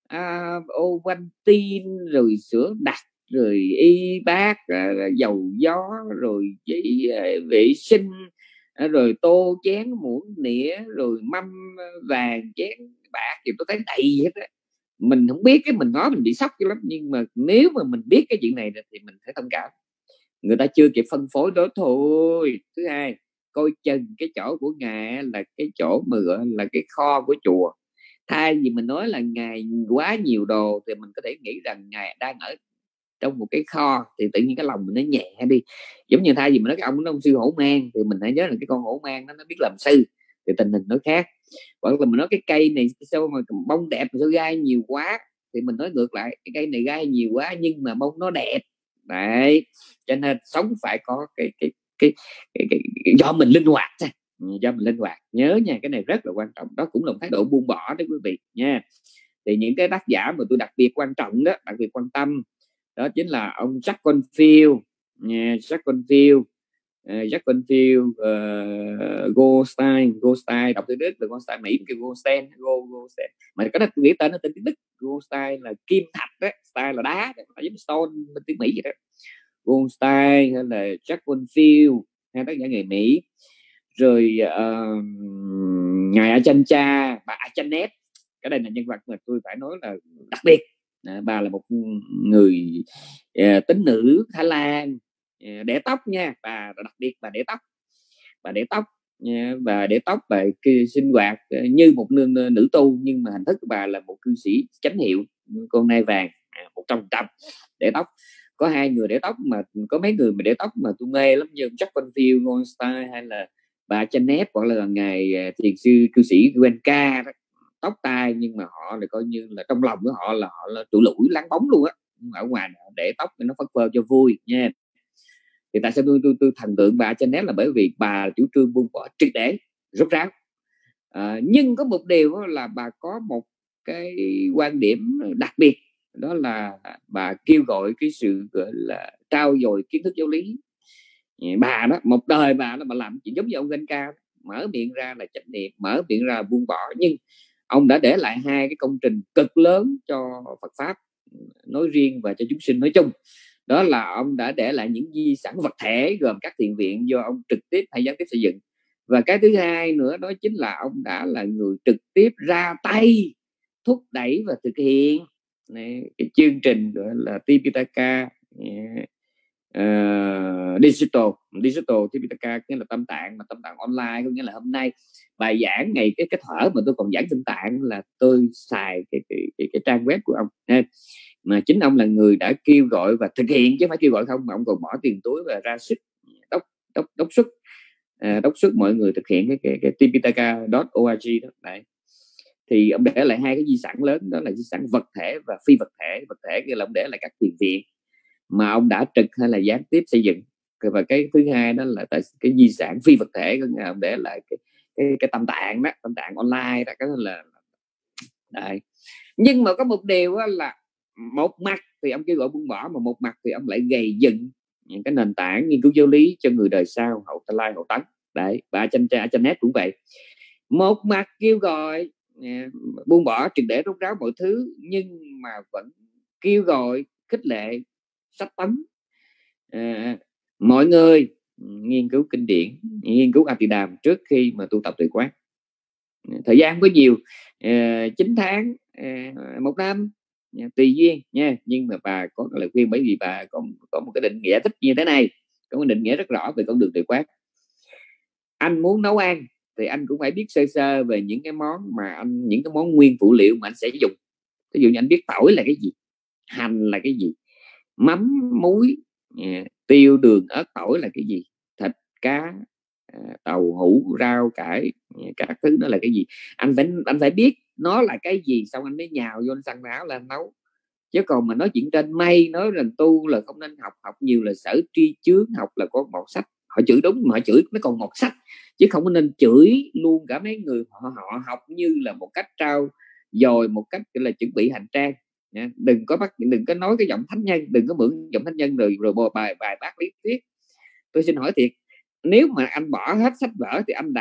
Ovaltine rồi sữa đặc rồi y bát, dầu gió rồi giấy vệ sinh, rồi tô chén muỗng nĩa rồi mâm vàng chén bạc gì tôi thấy đầy hết á. Mình không biết, cái mình nói mình bị sốc lắm, nhưng mà nếu mà mình biết cái chuyện này thì mình phải thông cảm. Người ta chưa kịp phân phối đó thôi. Thứ hai, coi chừng cái chỗ của ngài là cái chỗ mà gọi là cái kho của chùa. Thay vì mình nói là ngài quá nhiều đồ thì mình có thể nghĩ rằng ngài đang ở trong một cái kho, thì tự nhiên cái lòng mình nó nhẹ đi. Giống như thay vì mình nói cái ông sư hổ mang, thì mình hãy nhớ là cái con hổ mang nó biết làm sư, thì tình hình nó khác. Hoặc là mình nói cái cây này sao mà bông đẹp mà sao gai nhiều quá, thì mình nói ngược lại, cái cây này gai nhiều quá nhưng mà bông nó đẹp. Đấy, cho nên sống phải có cái do mình linh hoạt, do mình linh hoạt. Nhớ nha, cái này rất là quan trọng. Đó cũng là một thái độ buông bỏ đó quý vị nha. Thì những cái tác giả mà tôi đặc biệt quan trọng đó, đặc biệt quan tâm, đó chính là ông Jacques Canfield, Jacques Canfield, Jacques Canfield, Goldstein, đọc từ Đức là Goldstein, Mỹ kêu Goldstein, Goldstein, mà cái đó tôi nghĩ tên nó tên tiếng Đức. Goldstein là kim thạch đó, Stein là đá, giống stone bên tiếng Mỹ vậy đó. Goldstein hay là Jacques Canfield, hai tác giả người Mỹ. Rồi ngài Achancha, bà Achanet, cái đây là nhân vật mà tôi phải nói là đặc biệt. Bà là một người tín nữ Thái Lan, để tóc nha, bà đặc biệt bà để tóc, bà để tóc, bà sinh hoạt như một nữ tu, nhưng mà hình thức của bà là một cư sĩ chánh hiệu, con nai vàng 100%. Để tóc có hai người để tóc, mà có mấy người mà để tóc mà tôi mê lắm, như Jacques Canfield, Goldstein hay là bà Janet, hoặc là ngài thiền sư cư sĩ Wenka đó. Tóc tai nhưng mà họ lại coi như là trong lòng của họ là trụ lũi láng bóng luôn á, ở ngoài để tóc nó phất phơ cho vui nha. Thì tại sao tôi thần tượng bà Janet là bởi vì bà chủ trương buông bỏ triệt để, rốt ráo. Nhưng có một điều là bà có một cái quan điểm đặc biệt, đó là bà kêu gọi cái sự gọi là trao dồi kiến thức giáo lý. Bà đó, một đời bà đó, bà làm chuyện giống như ông Genka, mở miệng ra là chánh niệm, mở miệng ra buông bỏ. Nhưng ông đã để lại hai cái công trình cực lớn cho Phật pháp nói riêng và cho chúng sinh nói chung. Đó là ông đã để lại những di sản vật thể gồm các thiền viện do ông trực tiếp hay gián tiếp xây dựng. Và cái thứ hai nữa đó chính là ông đã là người trực tiếp ra tay thúc đẩy và thực hiện cái chương trình gọi là Tipitaka digital Tipitaka, nghĩa là tâm tạng, mà tâm tạng online, có nghĩa là hôm nay bài giảng ngày cái thở mà tôi còn giảng tâm tạng là tôi xài cái trang web của ông, mà chính ông là người đã kêu gọi và thực hiện, chứ không phải kêu gọi không, mà ông còn bỏ tiền túi và ra sức đốc xuất mọi người thực hiện cái tipitaka.org đó. Đấy, thì ông để lại hai cái di sản lớn, đó là di sản vật thể và phi vật thể. Vật thể kia là ông để lại các thiền viện mà ông đã trực hay là gián tiếp xây dựng, và cái thứ hai đó là tại cái di sản phi vật thể, ông để lại cái tâm tạng đó, tâm tạng online đó, cái là đấy. Nhưng mà có một điều là một mặt thì ông kêu gọi buông bỏ, mà một mặt thì ông lại gầy dựng những cái nền tảng nghiên cứu giáo lý cho người đời sau, hậu lai hậu tấn. Đấy, bà Janet cũng vậy, một mặt kêu gọi buông bỏ triệt để, rốt ráo mọi thứ, nhưng mà vẫn kêu gọi khích lệ sách tấn mọi người nghiên cứu kinh điển, nghiên cứu Atidam trước khi mà tu tập tuệ quán. Thời gian có nhiều, 9 tháng, 1 năm tùy duyên nha. Nhưng mà bà có lời khuyên, bởi vì bà có một cái định nghĩa thích như thế này, có một định nghĩa rất rõ về con đường tuệ quán. Anh muốn nấu ăn thì anh cũng phải biết sơ sơ về những cái món mà những cái món nguyên phụ liệu mà anh sẽ dùng. Ví dụ như anh biết tỏi là cái gì, hành là cái gì, mắm muối tiêu đường ớt tỏi là cái gì, thịt cá tàu hũ rau cải các thứ đó là cái gì, anh phải biết nó là cái gì, xong anh mới nhào vô anh săn áo là anh nấu. Chứ còn mà nói chuyện trên mây, nói rằng tu là không nên học nhiều là sở tri chướng, học là có một sách. Họ chửi đúng, mà họ chửi mới còn một sách, chứ không có nên chửi luôn cả mấy người họ học như là một cách trao dồi, một cách là chuẩn bị hành trang. Đừng có nói cái giọng thánh nhân, đừng có mượn giọng thánh nhân rồi bài bác lý thuyết. Tôi xin hỏi thiệt, nếu mà anh bỏ hết sách vở thì anh đã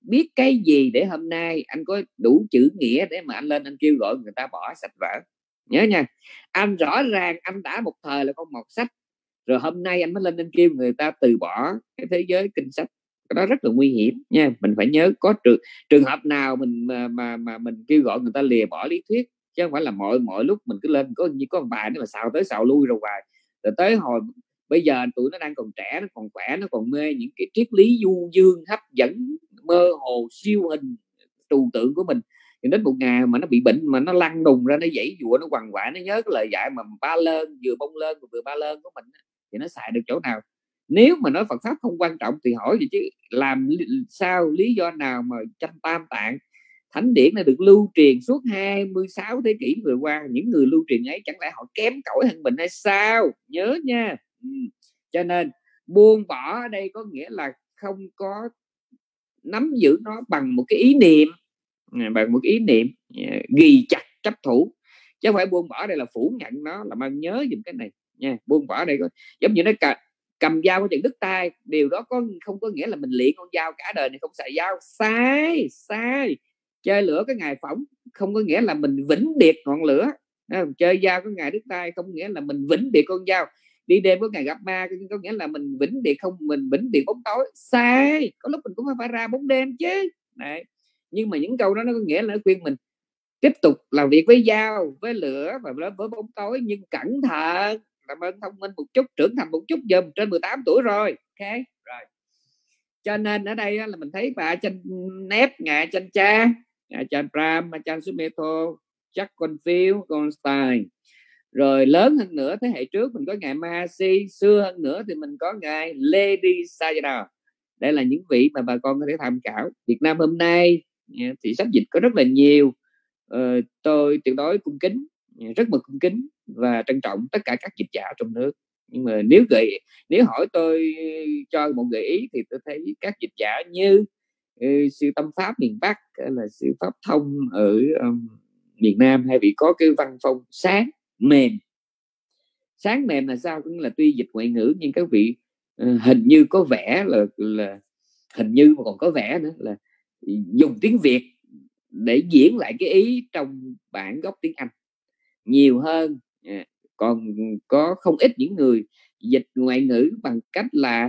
biết cái gì để hôm nay anh có đủ chữ nghĩa để mà anh lên anh kêu gọi người ta bỏ sách vở. Nhớ nha, anh rõ ràng anh đã một thời là con mọt sách, rồi hôm nay anh mới lên anh kêu người ta từ bỏ cái thế giới kinh sách. Cái đó rất là nguy hiểm nha. Mình phải nhớ có trường hợp nào mình mà mình kêu gọi người ta lìa bỏ lý thuyết, chứ không phải là mọi lúc mình cứ lên có như có một bài nó mà xào tới xào lui rồi hoài. Rồi tới hồi bây giờ tụi nó đang còn trẻ, nó còn khỏe, nó còn mê những cái triết lý du dương hấp dẫn mơ hồ siêu hình trừu tượng của mình, thì đến một ngày mà nó bị bệnh, mà nó lăn đùng ra, nó dãy dụa, nó quằn quại, nó nhớ cái lời dạy mà ba lơn vừa bông lên vừa ba lơn của mình, thì nó xài được chỗ nào? Nếu mà nói Phật pháp không quan trọng thì hỏi gì chứ, làm sao lý do nào mà trong Tam Tạng thánh điển này được lưu truyền suốt 26 thế kỷ vừa qua, những người lưu truyền ấy chẳng lẽ họ kém cỏi hơn mình hay sao? Nhớ nha. Cho nên buông bỏ ở đây có nghĩa là không có nắm giữ nó bằng một cái ý niệm, ghi chặt chấp thủ, chứ không phải buông bỏ đây là phủ nhận nó. Làm ơn nhớ dùm cái này nha. Buông bỏ đây có giống như nó cầm dao có chừng đứt tay, điều đó không có nghĩa là mình luyện con dao cả đời này không xài dao. Sai. Chơi lửa cái ngày phỏng không có nghĩa là mình vĩnh biệt ngọn lửa. Chơi dao có ngày đứt tay không nghĩa là mình vĩnh biệt con dao. Đi đêm có ngày gặp ma có nghĩa là mình vĩnh biệt bóng tối. Sai, có lúc mình cũng phải ra bóng đêm chứ. Đấy. Nhưng mà những câu đó nó có nghĩa là nó khuyên mình tiếp tục làm việc với dao, với lửa và với bóng tối, nhưng cẩn thận, làm ơn thông minh một chút, trưởng thành một chút dùm, trên 18 tuổi rồi. Ok rồi. Cho nên ở đây là mình thấy bà Chanh Nép, Ngài Chanh Cha, Ngài Chanh Ram, Chanh Sumetho, Jack Confield, Constein. Rồi lớn hơn nữa, thế hệ trước mình có Ngài Mahasi, xưa hơn nữa thì mình có Ngài Lady Sayadaw. Đây là những vị mà bà con có thể tham khảo. Việt Nam hôm nay thì sách dịch có rất là nhiều. Tôi tuyệt đối cung kính, rất là cung kính và trân trọng tất cả các dịch giả trong nước. Nhưng mà nếu hỏi tôi cho một gợi ý thì tôi thấy các dịch giả như sư Tâm Pháp miền Bắc, là sư Pháp Thông ở miền Nam, hay vị có cái văn phong sáng mềm. Sáng mềm là sao? Cũng là tuy dịch ngoại ngữ nhưng các vị hình như có vẻ là hình như mà còn có vẻ nữa là dùng tiếng Việt để diễn lại cái ý trong bản gốc tiếng Anh nhiều hơn. Còn có không ít những người dịch ngoại ngữ bằng cách là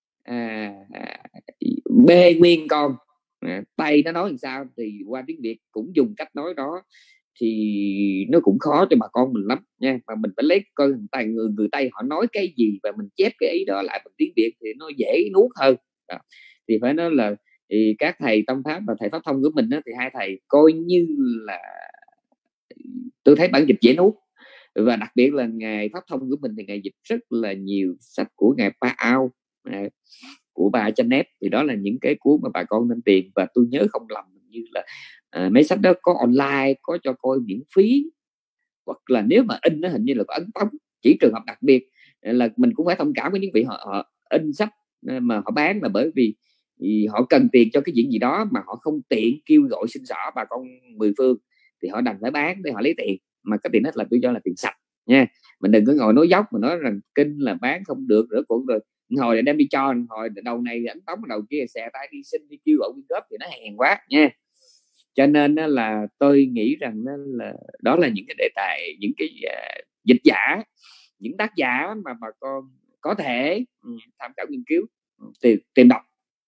bê nguyên con, Tây nó nói làm sao thì qua tiếng Việt cũng dùng cách nói đó, thì nó cũng khó cho bà con mình lắm nha. Mà mình phải lấy coi người Tây họ nói cái gì và mình chép cái ý đó lại bằng tiếng Việt thì nó dễ nuốt hơn. Đó. Thì phải nói là thì các thầy Tâm Pháp và thầy Pháp Thông của mình đó, thì hai thầy coi như là tôi thấy bản dịch dễ nuốt. Và đặc biệt là Ngài Pháp Thông của mình thì Ngài dịch rất là nhiều sách của Ngài Pa Ao, của bà Chanh Nép. Thì đó là những cái cuốn mà bà con nên tìm. Và tôi nhớ không lầm như là mấy sách đó có online, có cho coi miễn phí, hoặc là nếu mà in nó hình như là có ấn tống. Chỉ trường hợp đặc biệt là mình cũng phải thông cảm với những vị họ in sách mà họ bán là bởi vì họ cần tiền cho cái chuyện gì đó mà họ không tiện kêu gọi xin xỏ bà con mười phương, thì họ đành phải bán để họ lấy tiền. Mà cái tiền đó là tôi cho là tiền sạch nha. Mình đừng có ngồi nói dốc mà nói rằng kinh là bán không được nữa. Cũng rồi hồi đem đi cho, hồi đầu này ảnh tống, đầu kia xè tay đi xin đi kêu gọi quyên góp thì nó hèn quá nha. Cho nên là tôi nghĩ rằng là đó là những cái đề tài, những cái dịch giả, những tác giả mà bà con có thể tham khảo nghiên cứu, tìm đọc.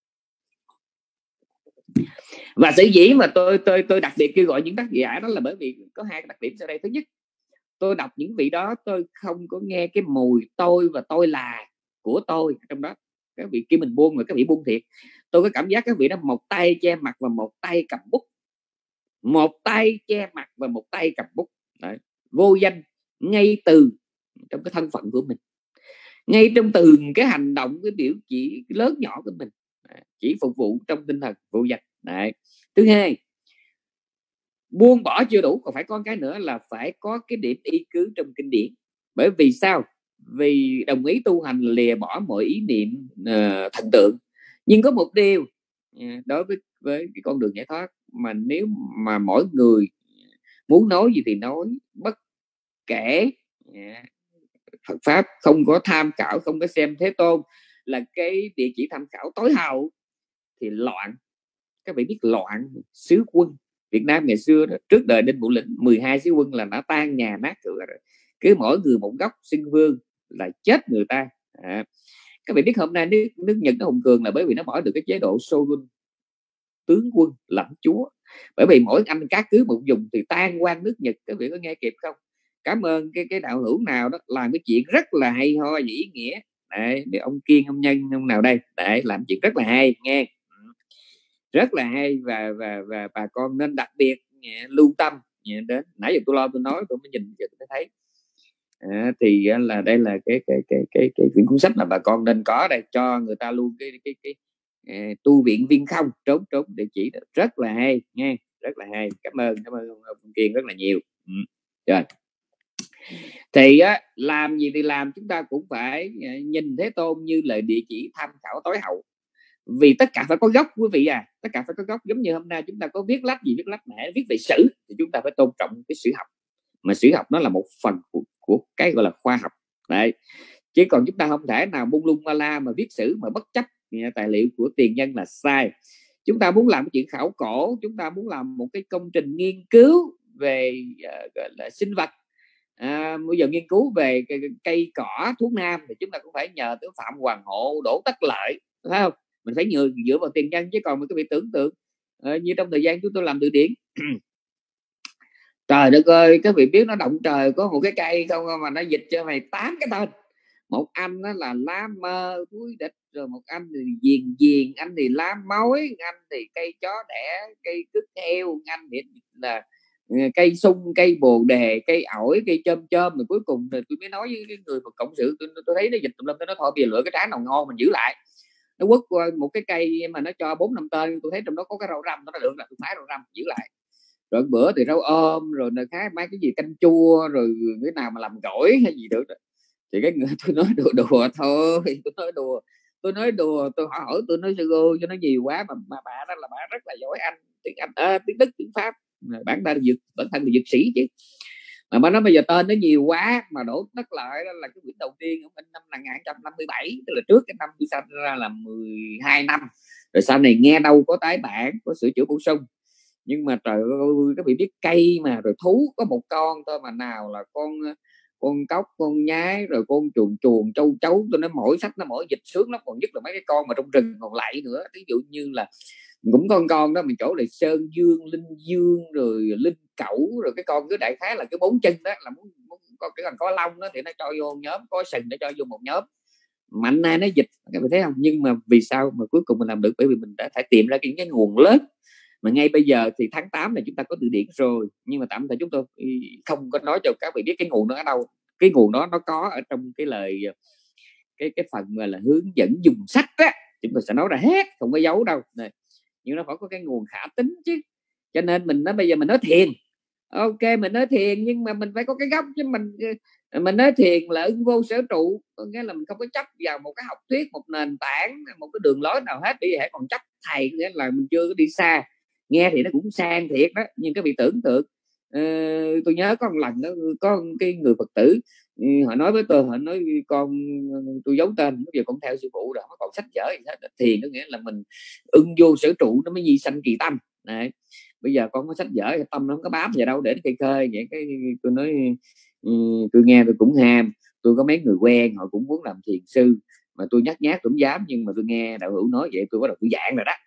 Và sở dĩ mà tôi đặc biệt kêu gọi những tác giả đó là bởi vì có hai cái đặc điểm sau đây. Thứ nhất, tôi đọc những vị đó tôi không có nghe cái mùi tôi và tôi là của tôi trong đó. Các vị kia mình buông rồi, các vị buông thiệt. Tôi có cảm giác các vị đó một tay che mặt và một tay cầm bút, một tay che mặt và một tay cầm bút. Đấy. Vô danh ngay từ trong cái thân phận của mình, ngay trong từng cái hành động, cái biểu chỉ lớn nhỏ của mình, chỉ phục vụ trong tinh thần vô danh. Đấy. Thứ hai, buông bỏ chưa đủ, còn phải có cái nữa là phải có cái điểm y cứ trong kinh điển. Bởi vì sao? Vì đồng ý tu hành lìa bỏ mọi ý niệm thần tượng, nhưng có một điều đối với cái con đường giải thoát, mà nếu mà mỗi người muốn nói gì thì nói, bất kể Phật pháp không có tham khảo, không có xem Thế Tôn là cái địa chỉ tham khảo tối hậu, thì loạn. các vị biết loạn sứ quân Việt Nam ngày xưa đó, trước đời Đinh Bộ Lĩnh 12 sứ quân là đã tan nhà nát cửa rồi, cứ mỗi người một góc xưng vương là chết người ta. Các vị biết hôm nay nước Nhật nó hùng cường là bởi vì nó bỏ được cái chế độ shogun, tướng quân lãnh chúa. Bởi vì mỗi anh cá cứ một vùng thì tan quan nước Nhật. Các vị có nghe kịp không? Cảm ơn cái đạo hữu nào đó làm cái chuyện rất là hay ho và ý nghĩa. Đấy, ông Kiên, ông Nhân, ông nào đây? Đấy, làm chuyện rất là hay nghe, rất là hay, và bà con nên đặc biệt lưu tâm đến. Nãy giờ tôi lo tôi nói tôi mới nhìn giờ tôi thấy thì là đây là cái quyển cuốn sách là bà con nên có đây, cho người ta luôn cái tu viện Viên Không trốn địa chỉ đó. Rất là hay nghe, rất là hay. Cảm ơn ông Kiên rất là nhiều. Rồi thì làm gì thì làm, chúng ta cũng phải nhìn Thế Tôn như lời địa chỉ tham khảo tối hậu, vì tất cả phải có gốc quý vị à, tất cả phải có gốc. Giống như hôm nay chúng ta có viết lách gì viết lách mẹ viết về sử thì chúng ta phải tôn trọng cái sử học, mà sử học nó là một phần của cái gọi là khoa học đấy. Chứ còn chúng ta không thể nào bung lung ma la mà viết sử mà bất chấp tài liệu của tiền nhân là sai. Chúng ta muốn làm cái chuyện khảo cổ, chúng ta muốn làm một cái công trình nghiên cứu về gọi là sinh vật, bây giờ nghiên cứu về cây cỏ thuốc nam thì chúng ta cũng phải nhờ tới Phạm Hoàng Hộ, Đỗ Tất Lợi, phải không? Mình phải dựa vào tiền nhân. Chứ còn mình có bị tưởng tượng như trong thời gian chúng tôi làm từ điển trời đất ơi, các vị biết nó động trời có một cái cây không mà nó dịch cho mày 8 cái tên. Một anh đó là lá mơ túi địch, rồi một anh thì diền, anh thì lá mối, anh thì cây chó đẻ, cây cứt heo, anh thì là cây sung, cây bồ đề, cây ổi, cây chôm, rồi cuối cùng rồi tôi mới nói với cái người mà cộng sự, tôi thấy nó dịch tùm lum, nó thôi bây giờ lựa cái trái nào ngon mình giữ lại. Nó quất qua một cái cây mà nó cho 4-5 tên, tôi thấy trong đó có cái rau răm, nó được là tôi phái rau răm giữ lại. Rồi bữa thì rau ôm, rồi là cái mấy cái gì canh chua, rồi cái nào mà làm gỏi hay gì được đó. Thì cái người tôi nói đùa thôi, tôi nói đùa, tôi hỏi tôi nói sư cho nó nhiều quá, mà bà đó là bà rất là giỏi Anh, tiếng Anh, tiếng Đức, tiếng Pháp, bản thân là dược sĩ chứ. Mà bà nói bây giờ tên nó nhiều quá, mà Đỗ Tất Lợi đó là cái quyển đầu tiên ông in năm 1957, tức là trước cái năm tôi sanh ra là 12 năm. Rồi sau này nghe đâu có tái bản, có sửa chữa bổ sung. Nhưng mà trời ơi, các vị biết cây mà rồi thú có một con thôi mà nào là con cóc, con nhái, rồi con chuồn, châu chấu. Tôi nói mỗi sách nó mỗi dịch sướng lắm, còn nhất là mấy cái con mà trong rừng còn lại nữa. Ví dụ như là cũng con đó mình chỗ là Sơn Dương, Linh Dương, rồi Linh Cẩu, rồi cái con cứ đại khái là cái 4 chân đó là muốn có cái có lông đó thì nó cho vô nhóm, có sừng nó cho vô một nhóm. Mạnh nay nó dịch, các bạn thấy không? Nhưng mà vì sao mà cuối cùng mình làm được? Bởi vì mình đã phải tìm ra cái nguồn lớn. Mà ngay bây giờ thì tháng 8 này chúng ta có từ điển rồi, nhưng mà tạm thời chúng tôi không có nói cho các vị biết cái nguồn đó ở đâu. Cái nguồn đó nó có ở trong cái lời cái phần mà là hướng dẫn dùng sách á, chúng tôi sẽ nói ra hết, không có giấu đâu này. Nhưng nó phải có cái nguồn khả tính chứ. Cho nên mình nói bây giờ mình nói thiền, ok mình nói thiền, nhưng mà mình phải có cái gốc chứ. Mình nói thiền là ưng vô sở trụ, có nghĩa là mình không có chấp vào một cái học thuyết, một nền tảng, một cái đường lối nào hết. Bây giờ còn chấp thầy, nghĩa là mình chưa có đi xa. Nghe thì nó cũng sang thiệt đó, nhưng các vị tưởng tượng tôi nhớ có một lần đó, có cái người Phật tử họ nói với tôi, họ nói con tôi giấu tên, bây giờ con theo sư phụ rồi, nó còn sách vở gì hết. Thiền có nghĩa là mình ưng vô sở trụ nó mới nhi sanh kỳ tâm này. Bây giờ con có sách vở tâm nó không có bám vào đâu để nó cây khơi vậy. Cái tôi nói tôi nghe tôi cũng ham, tôi có mấy người quen họ cũng muốn làm thiền sư, mà tôi nhát cũng dám. Nhưng mà tôi nghe đạo hữu nói vậy tôi bắt đầu tôi dạng rồi đó,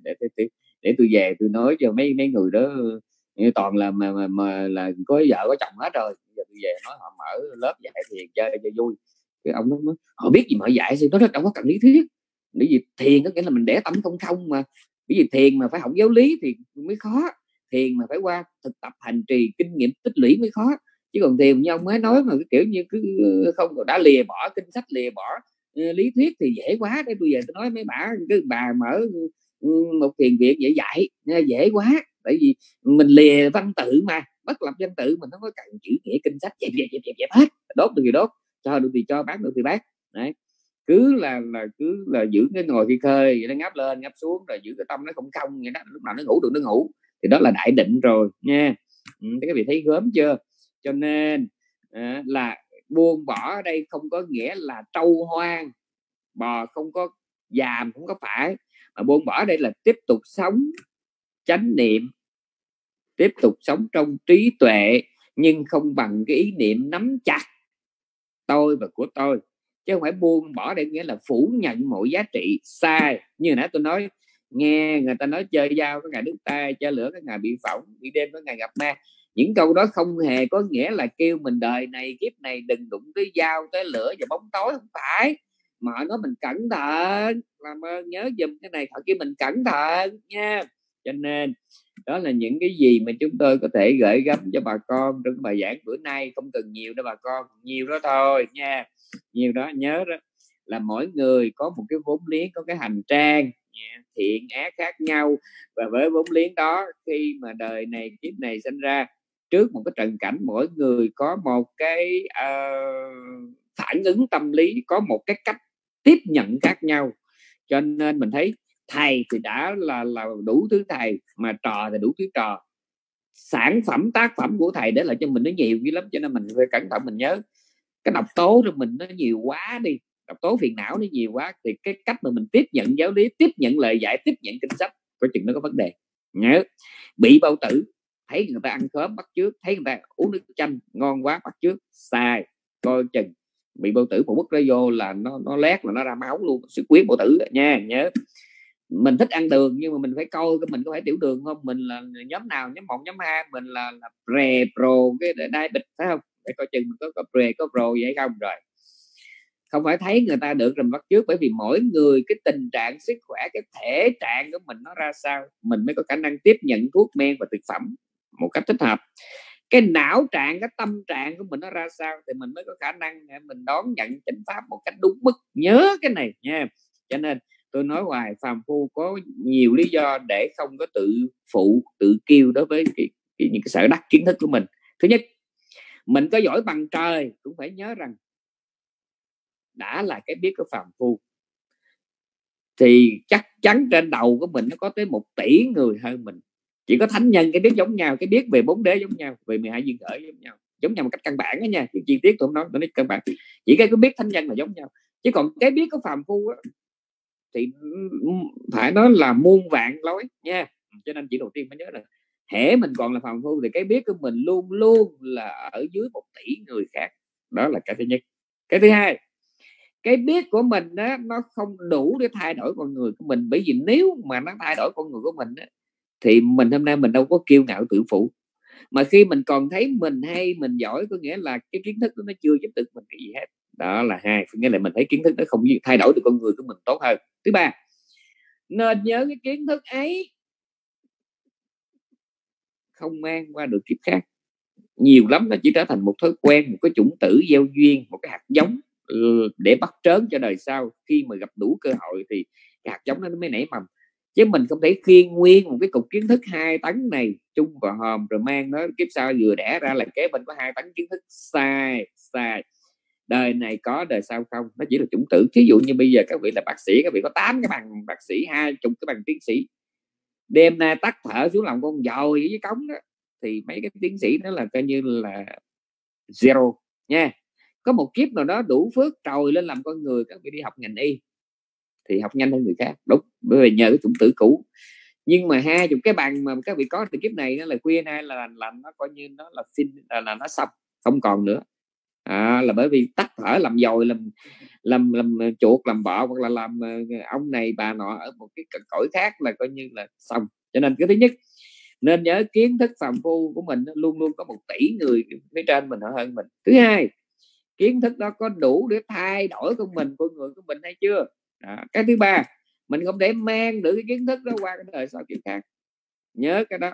để tôi về tôi nói cho mấy người đó toàn là mà là có vợ có chồng hết rồi. Bây giờ tôi về nói họ mở lớp dạy thiền chơi cho vui. Cái ông nói họ biết gì mà dạy thì nó rất đâu có cần lý thuyết. Bởi vì thiền có nghĩa là mình để tâm không mà. Bởi vì thiền mà phải học giáo lý thì mới khó, thiền mà phải qua thực tập hành trì kinh nghiệm tích lũy mới khó. Chứ còn thiền như ông mới nói mà cái kiểu như cứ không đã lìa bỏ kinh sách, lìa bỏ lý thuyết thì dễ quá. Để tôi về tôi nói mấy bà mở một thiền viện dễ dạy dễ quá. Tại vì mình lìa văn tự mà, bất lập văn tự, mình không có cần chữ nghĩa kinh sách dẹp hết, đốt được thì đốt, cho được thì cho, bác được thì bác. Đấy, cứ là giữ cái ngồi khi khơi nó ngáp lên ngáp xuống, rồi giữ cái tâm nó không vậy đó, lúc nào nó ngủ được nó ngủ, thì đó là đại định rồi nha. Các vị thấy gớm chưa? Cho nên là buông bỏ ở đây không có nghĩa là trâu hoang bò không có dàm, không có phải. Mà buông bỏ đây là tiếp tục sống chánh niệm, tiếp tục sống trong trí tuệ, nhưng không bằng cái ý niệm nắm chặt tôi và của tôi, chứ không phải buông bỏ để nghĩa là phủ nhận mọi giá trị. Sai. Như nãy tôi nói, nghe người ta nói chơi dao có ngày đứt tay, chơi lửa có ngày bị phỏng, bị đêm có ngày gặp ma. Những câu đó không hề có nghĩa là kêu mình đời này kiếp này đừng đụng tới dao, tới lửa và bóng tối, không phải. Mà nói mình cẩn thận, làm ơn nhớ giùm cái này, thật kia mình cẩn thận nha. Cho nên đó là những cái gì mà chúng tôi có thể gửi gắm cho bà con trong bài giảng bữa nay. Không cần nhiều đâu bà con, nhiều đó thôi nha. Nhiều đó, nhớ đó là mỗi người có một cái vốn liếng, có cái hành trang thiện ác khác nhau. Và với vốn liếng đó, khi mà đời này kiếp này sinh ra, trước một cái trận cảnh, mỗi người có một cái phản ứng tâm lý, có một cái cách tiếp nhận khác nhau. Cho nên mình thấy thầy thì đã là đủ thứ thầy, mà trò thì đủ thứ trò. Sản phẩm tác phẩm của thầy để lại cho mình nó nhiều dữ lắm, cho nên mình phải cẩn thận. Mình nhớ cái độc tố của mình nó nhiều quá đi, độc tố phiền não nó nhiều quá, thì cái cách mà mình tiếp nhận giáo lý, tiếp nhận lời dạy, tiếp nhận kinh sách có chừng nó có vấn đề. Nhớ, bị bao tử, thấy người ta ăn khóm bắt chước, thấy người ta uống nước chanh ngon quá bắt chước. Sai. Coi chừng bị bao tử, một bức nó vô là nó lét là nó ra máu luôn, xuất huyết bao tử nha. Nhớ, mình thích ăn đường nhưng mà mình phải coi cái mình có phải tiểu đường không, mình là nhóm nào, nhóm 1, nhóm 2, mình là pre pro cái diabetes phải không, để coi chừng mình có pre có pro vậy không. Rồi không phải thấy người ta được rồi bắt chước, bởi vì mỗi người cái tình trạng sức khỏe, cái thể trạng của mình nó ra sao, mình mới có khả năng tiếp nhận thuốc men và thực phẩm một cách thích hợp. Cái não trạng, cái tâm trạng của mình nó ra sao thì mình mới có khả năng để mình đón nhận chánh pháp một cách đúng mức. Nhớ cái này nha. Cho nên tôi nói hoài, phàm phu có nhiều lý do để không có tự phụ, tự kiêu đối với những cái sở đắc kiến thức của mình. Thứ nhất, mình có giỏi bằng trời cũng phải nhớ rằng đã là cái biết của phàm phu thì chắc chắn trên đầu của mình nó có tới 1 tỷ người hơn mình. Chỉ có thánh nhân cái biết giống nhau, cái biết về 4 đế giống nhau, về 12 duyên khởi giống nhau một cách căn bản đó nha. Chi tiết tôi không nói, tôi nói căn bản. Chỉ cái biết thánh nhân là giống nhau, chứ còn cái biết của phàm phu đó, thì phải nói là muôn vạn lối nha. Cho nên chỉ đầu tiên phải nhớ là hễ mình còn là phàm phu thì cái biết của mình luôn luôn là ở dưới 1 tỷ người khác. Đó là cái thứ nhất. Cái thứ hai, cái biết của mình đó, nó không đủ để thay đổi con người của mình. Bởi vì nếu mà nó thay đổi con người của mình đó, thì mình hôm nay mình đâu có kiêu ngạo tự phụ. Mà khi mình còn thấy mình hay, mình giỏi, có nghĩa là cái kiến thức đó nó chưa giúp được mình cái gì hết. Đó là hai, nghĩa là mình thấy kiến thức nó không thay đổi được con người của mình tốt hơn. Thứ ba, nên nhớ cái kiến thức ấy không mang qua được kiếp khác. Nhiều lắm nó chỉ trở thành một thói quen, một cái chủng tử gieo duyên, một cái hạt giống để bắt trớn cho đời sau. Khi mà gặp đủ cơ hội thì cái hạt giống nó mới nảy mầm. Chứ mình không thể khiêng nguyên một cái cục kiến thức 2 tấn này chung vào hòm rồi mang nó kiếp sau vừa đẻ ra là kế bên có 2 tấn kiến thức. Sai. Đời này có, đời sau không. Nó chỉ là chủng tử. Thí dụ như bây giờ các vị là bác sĩ, các vị có 8 cái bằng bác sĩ, 20 cái bằng tiến sĩ, đêm nay tắt thở xuống lòng con dòi với cống đó, thì mấy cái tiến sĩ đó là coi như là zero nha. Có một kiếp nào đó đủ phước trồi lên làm con người, các vị đi học ngành y thì học nhanh hơn người khác. Đúng, bởi vì nhờ cái chủng tử cũ. Nhưng mà 20 cái bằng mà các vị có từ kiếp này nó là khuyên hay là nó coi như nó là xin là nó xong, không còn nữa. Là bởi vì tắt thở làm dồi, làm chuột, làm bọ, hoặc là làm ông này bà nọ ở một cái cõi khác là coi như là xong. Cho nên cái thứ nhất, nên nhớ kiến thức phàm phu của mình luôn luôn có 1 tỷ người phía trên mình hơn mình. Thứ hai, kiến thức đó có đủ để thay đổi con người của mình hay chưa. Cái thứ ba, mình không thể mang được cái kiến thức đó qua cái đời sau kiếp khác. Nhớ cái đó.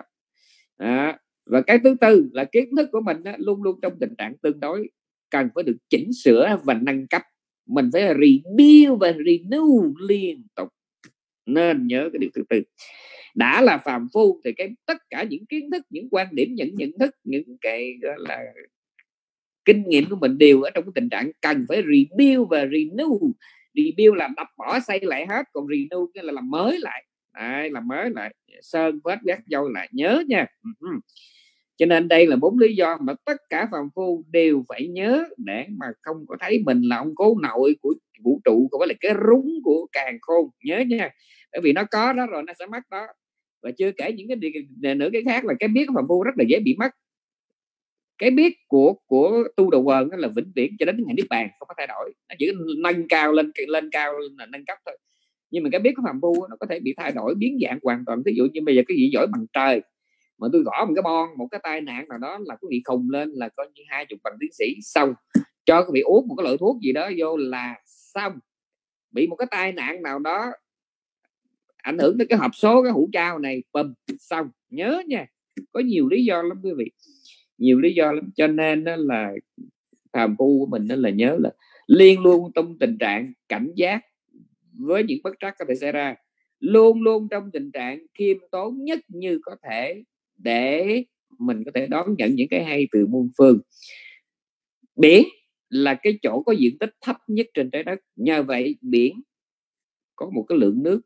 Và cái thứ tư là kiến thức của mình luôn luôn trong tình trạng tương đối, cần phải được chỉnh sửa và nâng cấp. Mình phải rebuild và renew liên tục. Nên nhớ cái điều thứ tư. Đã là phàm phu thì tất cả những kiến thức, những quan điểm, những nhận thức, những cái gọi là kinh nghiệm của mình đều ở trong cái tình trạng cần phải rebuild và renew. Rebuild là đập bỏ xây lại hết, còn renew cái là làm mới lại. Làm mới lại, sơn vết gác dâu lại. Nhớ nha. Cho nên đây là 4 lý do mà tất cả phàm phu đều phải nhớ, để mà không có thấy mình là ông cố nội của vũ trụ, không phải là cái rúng của càn khôn. Nhớ nha, bởi vì nó có đó rồi nó sẽ mất đó. Và chưa kể những cái nữa, cái khác là cái biết của phàm phu rất là dễ bị mất. Cái biết của tu đầu quần là vĩnh viễn cho đến ngày niết bàn, không có thay đổi, nó chỉ nâng cao lên cao là nâng cấp thôi. Nhưng mà cái biết của phàm phu nó có thể bị thay đổi, biến dạng hoàn toàn. Ví dụ như bây giờ cái gì giỏi bằng trời mà tôi gõ một cái bon, một cái tai nạn nào đó là quý vị khùng lên, là coi như 20 bằng tiến sĩ xong, cho quý vị uống một cái loại thuốc gì đó vô là xong. Bị một cái tai nạn nào đó ảnh hưởng tới cái hộp số, cái hũ trao này, bùm, xong. Nhớ nha, có nhiều lý do lắm quý vị, nhiều lý do lắm. Cho nên đó là phàm phu của mình đó là nhớ là liên luôn trong tình trạng cảnh giác với những bất trắc có thể xảy ra, luôn luôn trong tình trạng khiêm tốn nhất như có thể, để mình có thể đón nhận những cái hay từ muôn phương. Biển là cái chỗ có diện tích thấp nhất trên trái đất, nhờ vậy biển có một cái lượng nước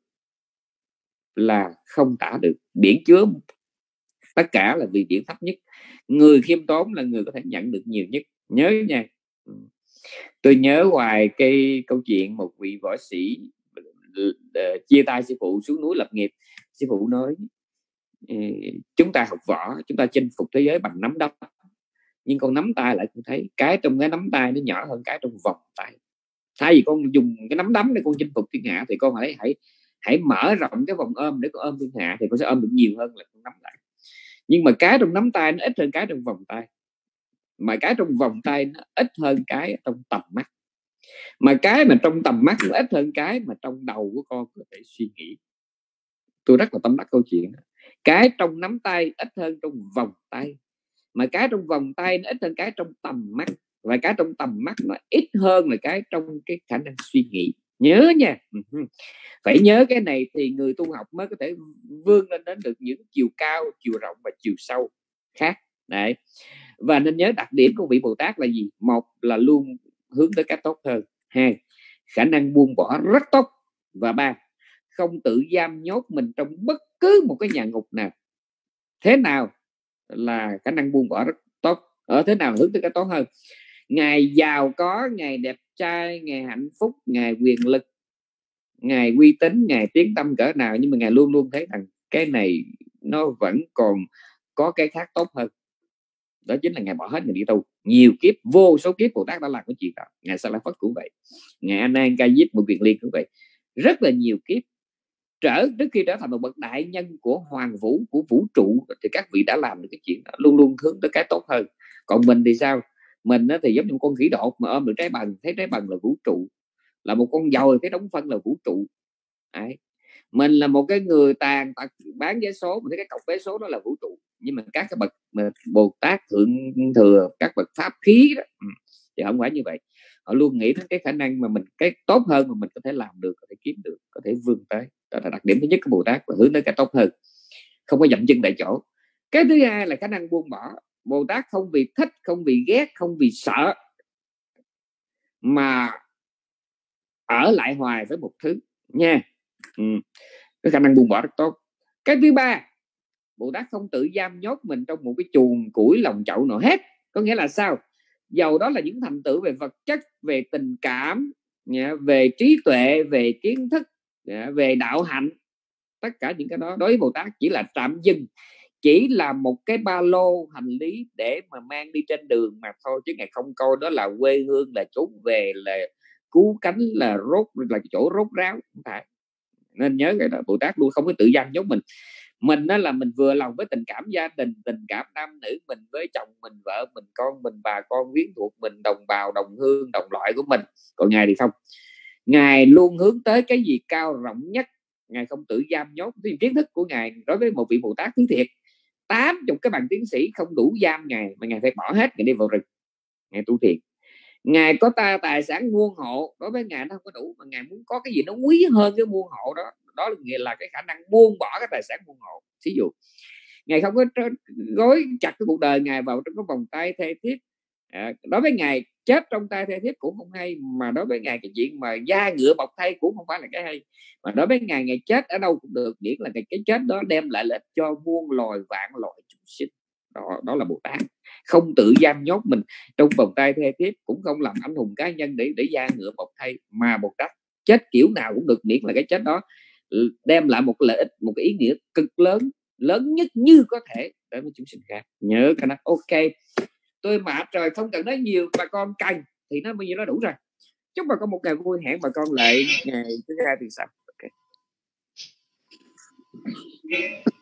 là không tả được. Biển chứa tất cả là vì biển thấp nhất. Người khiêm tốn là người có thể nhận được nhiều nhất. Nhớ nha. Tôi nhớ hoài cái câu chuyện một vị võ sĩ chia tay sư phụ xuống núi lập nghiệp. Sư phụ nói chúng ta học võ, chúng ta chinh phục thế giới bằng nắm đấm, nhưng con nắm tay lại cũng thấy cái trong cái nắm tay nó nhỏ hơn cái trong vòng tay. Thay vì con dùng cái nắm đấm để con chinh phục thiên hạ thì con hãy mở rộng cái vòng ôm để con ôm thiên hạ, thì con sẽ ôm được nhiều hơn là con nắm lại. Nhưng mà cái trong nắm tay nó ít hơn cái trong vòng tay, mà cái trong vòng tay nó ít hơn cái trong tầm mắt, mà cái mà trong tầm mắt nó ít hơn cái mà trong đầu của con có thể suy nghĩ. Tôi rất là tâm đắc câu chuyện đó. Cái trong nắm tay ít hơn trong vòng tay, mà cái trong vòng tay nó ít hơn cái trong tầm mắt, và cái trong tầm mắt nó ít hơn là cái trong cái khả năng suy nghĩ. Nhớ nha, phải nhớ cái này thì người tu học mới có thể vươn lên đến được những chiều cao, chiều rộng và chiều sâu khác. Đấy. Và nên nhớ đặc điểm của vị Bồ Tát là gì? Một là luôn hướng tới cái tốt hơn. Hai, khả năng buông bỏ rất tốt. Và ba, không tự giam nhốt mình trong bất cứ một cái nhà ngục nào. Thế nào là khả năng buông bỏ rất tốt? Ở thế nào hướng tới cái tốt hơn? Ngài giàu có, ngài đẹp trai, ngài hạnh phúc, ngài quyền lực, ngài uy tín, ngài tiếng tâm cỡ nào, nhưng mà ngài luôn luôn thấy rằng cái này nó vẫn còn có cái khác tốt hơn. Đó chính là ngài bỏ hết, ngài đi tu. Nhiều kiếp, vô số kiếp Bồ Tát đã làm cái chuyện đó. Ngài Sa La Phất cũng vậy, ngài A Nan Ca Diếp Một Kiền Liên cũng vậy. Rất là nhiều kiếp trước khi trở thành một bậc đại nhân của hoàng vũ, của vũ trụ, thì các vị đã làm được cái chuyện đó, luôn luôn hướng tới cái tốt hơn. Còn mình thì sao? Mình thì giống như một con khỉ đột mà ôm được trái bần, thấy trái bần là vũ trụ, là một con dồi thấy đống phân là vũ trụ. Đấy. Mình là một cái người tàn tật bán vé số, mình thấy cái cọc vé số đó là vũ trụ. Nhưng mà các cái bậc Bồ Tát thượng thừa, các bậc pháp khí đó, thì không phải như vậy. Họ luôn nghĩ đến cái khả năng mà mình, cái tốt hơn mà mình có thể làm được, có thể kiếm được, có thể vươn tới. Đó là đặc điểm thứ nhất của Bồ Tát, và hướng tới cái tốt hơn, không có dậm chân tại chỗ. Cái thứ hai là khả năng buông bỏ. Bồ Tát không vì thích, không vì ghét, không vì sợ mà ở lại hoài với một thứ nha. Cái khả năng buông bỏ rất tốt. Cái thứ ba, Bồ Tát không tự giam nhốt mình trong một cái chuồng củi lòng chậu nào hết. Có nghĩa là sao? Dầu đó là những thành tựu về vật chất, về tình cảm, về trí tuệ, về kiến thức, về đạo hạnh, tất cả những cái đó đối với Bồ Tát chỉ là tạm dừng, chỉ là một cái ba lô hành lý để mà mang đi trên đường mà thôi, chứ ngài không coi đó là quê hương, là chốn về, là cứu cánh, là là chỗ rốt ráo. Không phải. Nên nhớ cái đó, Bồ Tát luôn không có tự giam nhốt mình. Mình đó là mình vừa lòng với tình cảm gia đình, tình cảm nam nữ, mình với chồng mình, vợ mình, con mình, bà con quyến thuộc mình, đồng bào, đồng hương, đồng loại của mình. Còn ngài thì không, ngài luôn hướng tới cái gì cao rộng nhất. Ngài không tự giam nhốt. Kiến thức của ngài đối với một vị Bồ Tát thứ thiệt, 80 cái bằng tiến sĩ không đủ giam ngài, mà ngài phải bỏ hết, ngài đi vào rừng, ngài tu thiền. Ngài có tài sản muôn hộ, đối với ngài nó không có đủ, mà ngài muốn có cái gì nó quý hơn cái muôn hộ đó. Đó là cái khả năng buông bỏ cái tài sản muôn hộ. Ví dụ ngài không có gối chặt cái cuộc đời ngài vào trong cái vòng tay thê thiếp. Đối với ngài chết trong tay thê thiếp cũng không hay, mà đối với ngài cái chuyện mà da ngựa bọc thây cũng không phải là cái hay. Mà đối với ngài chết ở đâu cũng được, miễn là cái chết đó đem lại lợi ích cho muôn loài vạn loài chúng sinh. Đó là Bồ Tát. Không tự giam nhốt mình trong vòng tay thê thiếp, cũng không làm anh hùng cá nhân để da ngựa bọc thây, mà Bồ Tát chết kiểu nào cũng được, miễn là cái chết đó đem lại một lợi ích, một cái ý nghĩa cực lớn nhất như có thể đối với chúng sinh khác. Nhớ cái đó. Ok, tôi mệt rồi, không cần nói nhiều, bà con canh thì nó bao nhiêu nó đủ rồi. Chúc bà con một ngày vui, hẹn bà con lại ngày thứ hai tuần sau. Ok.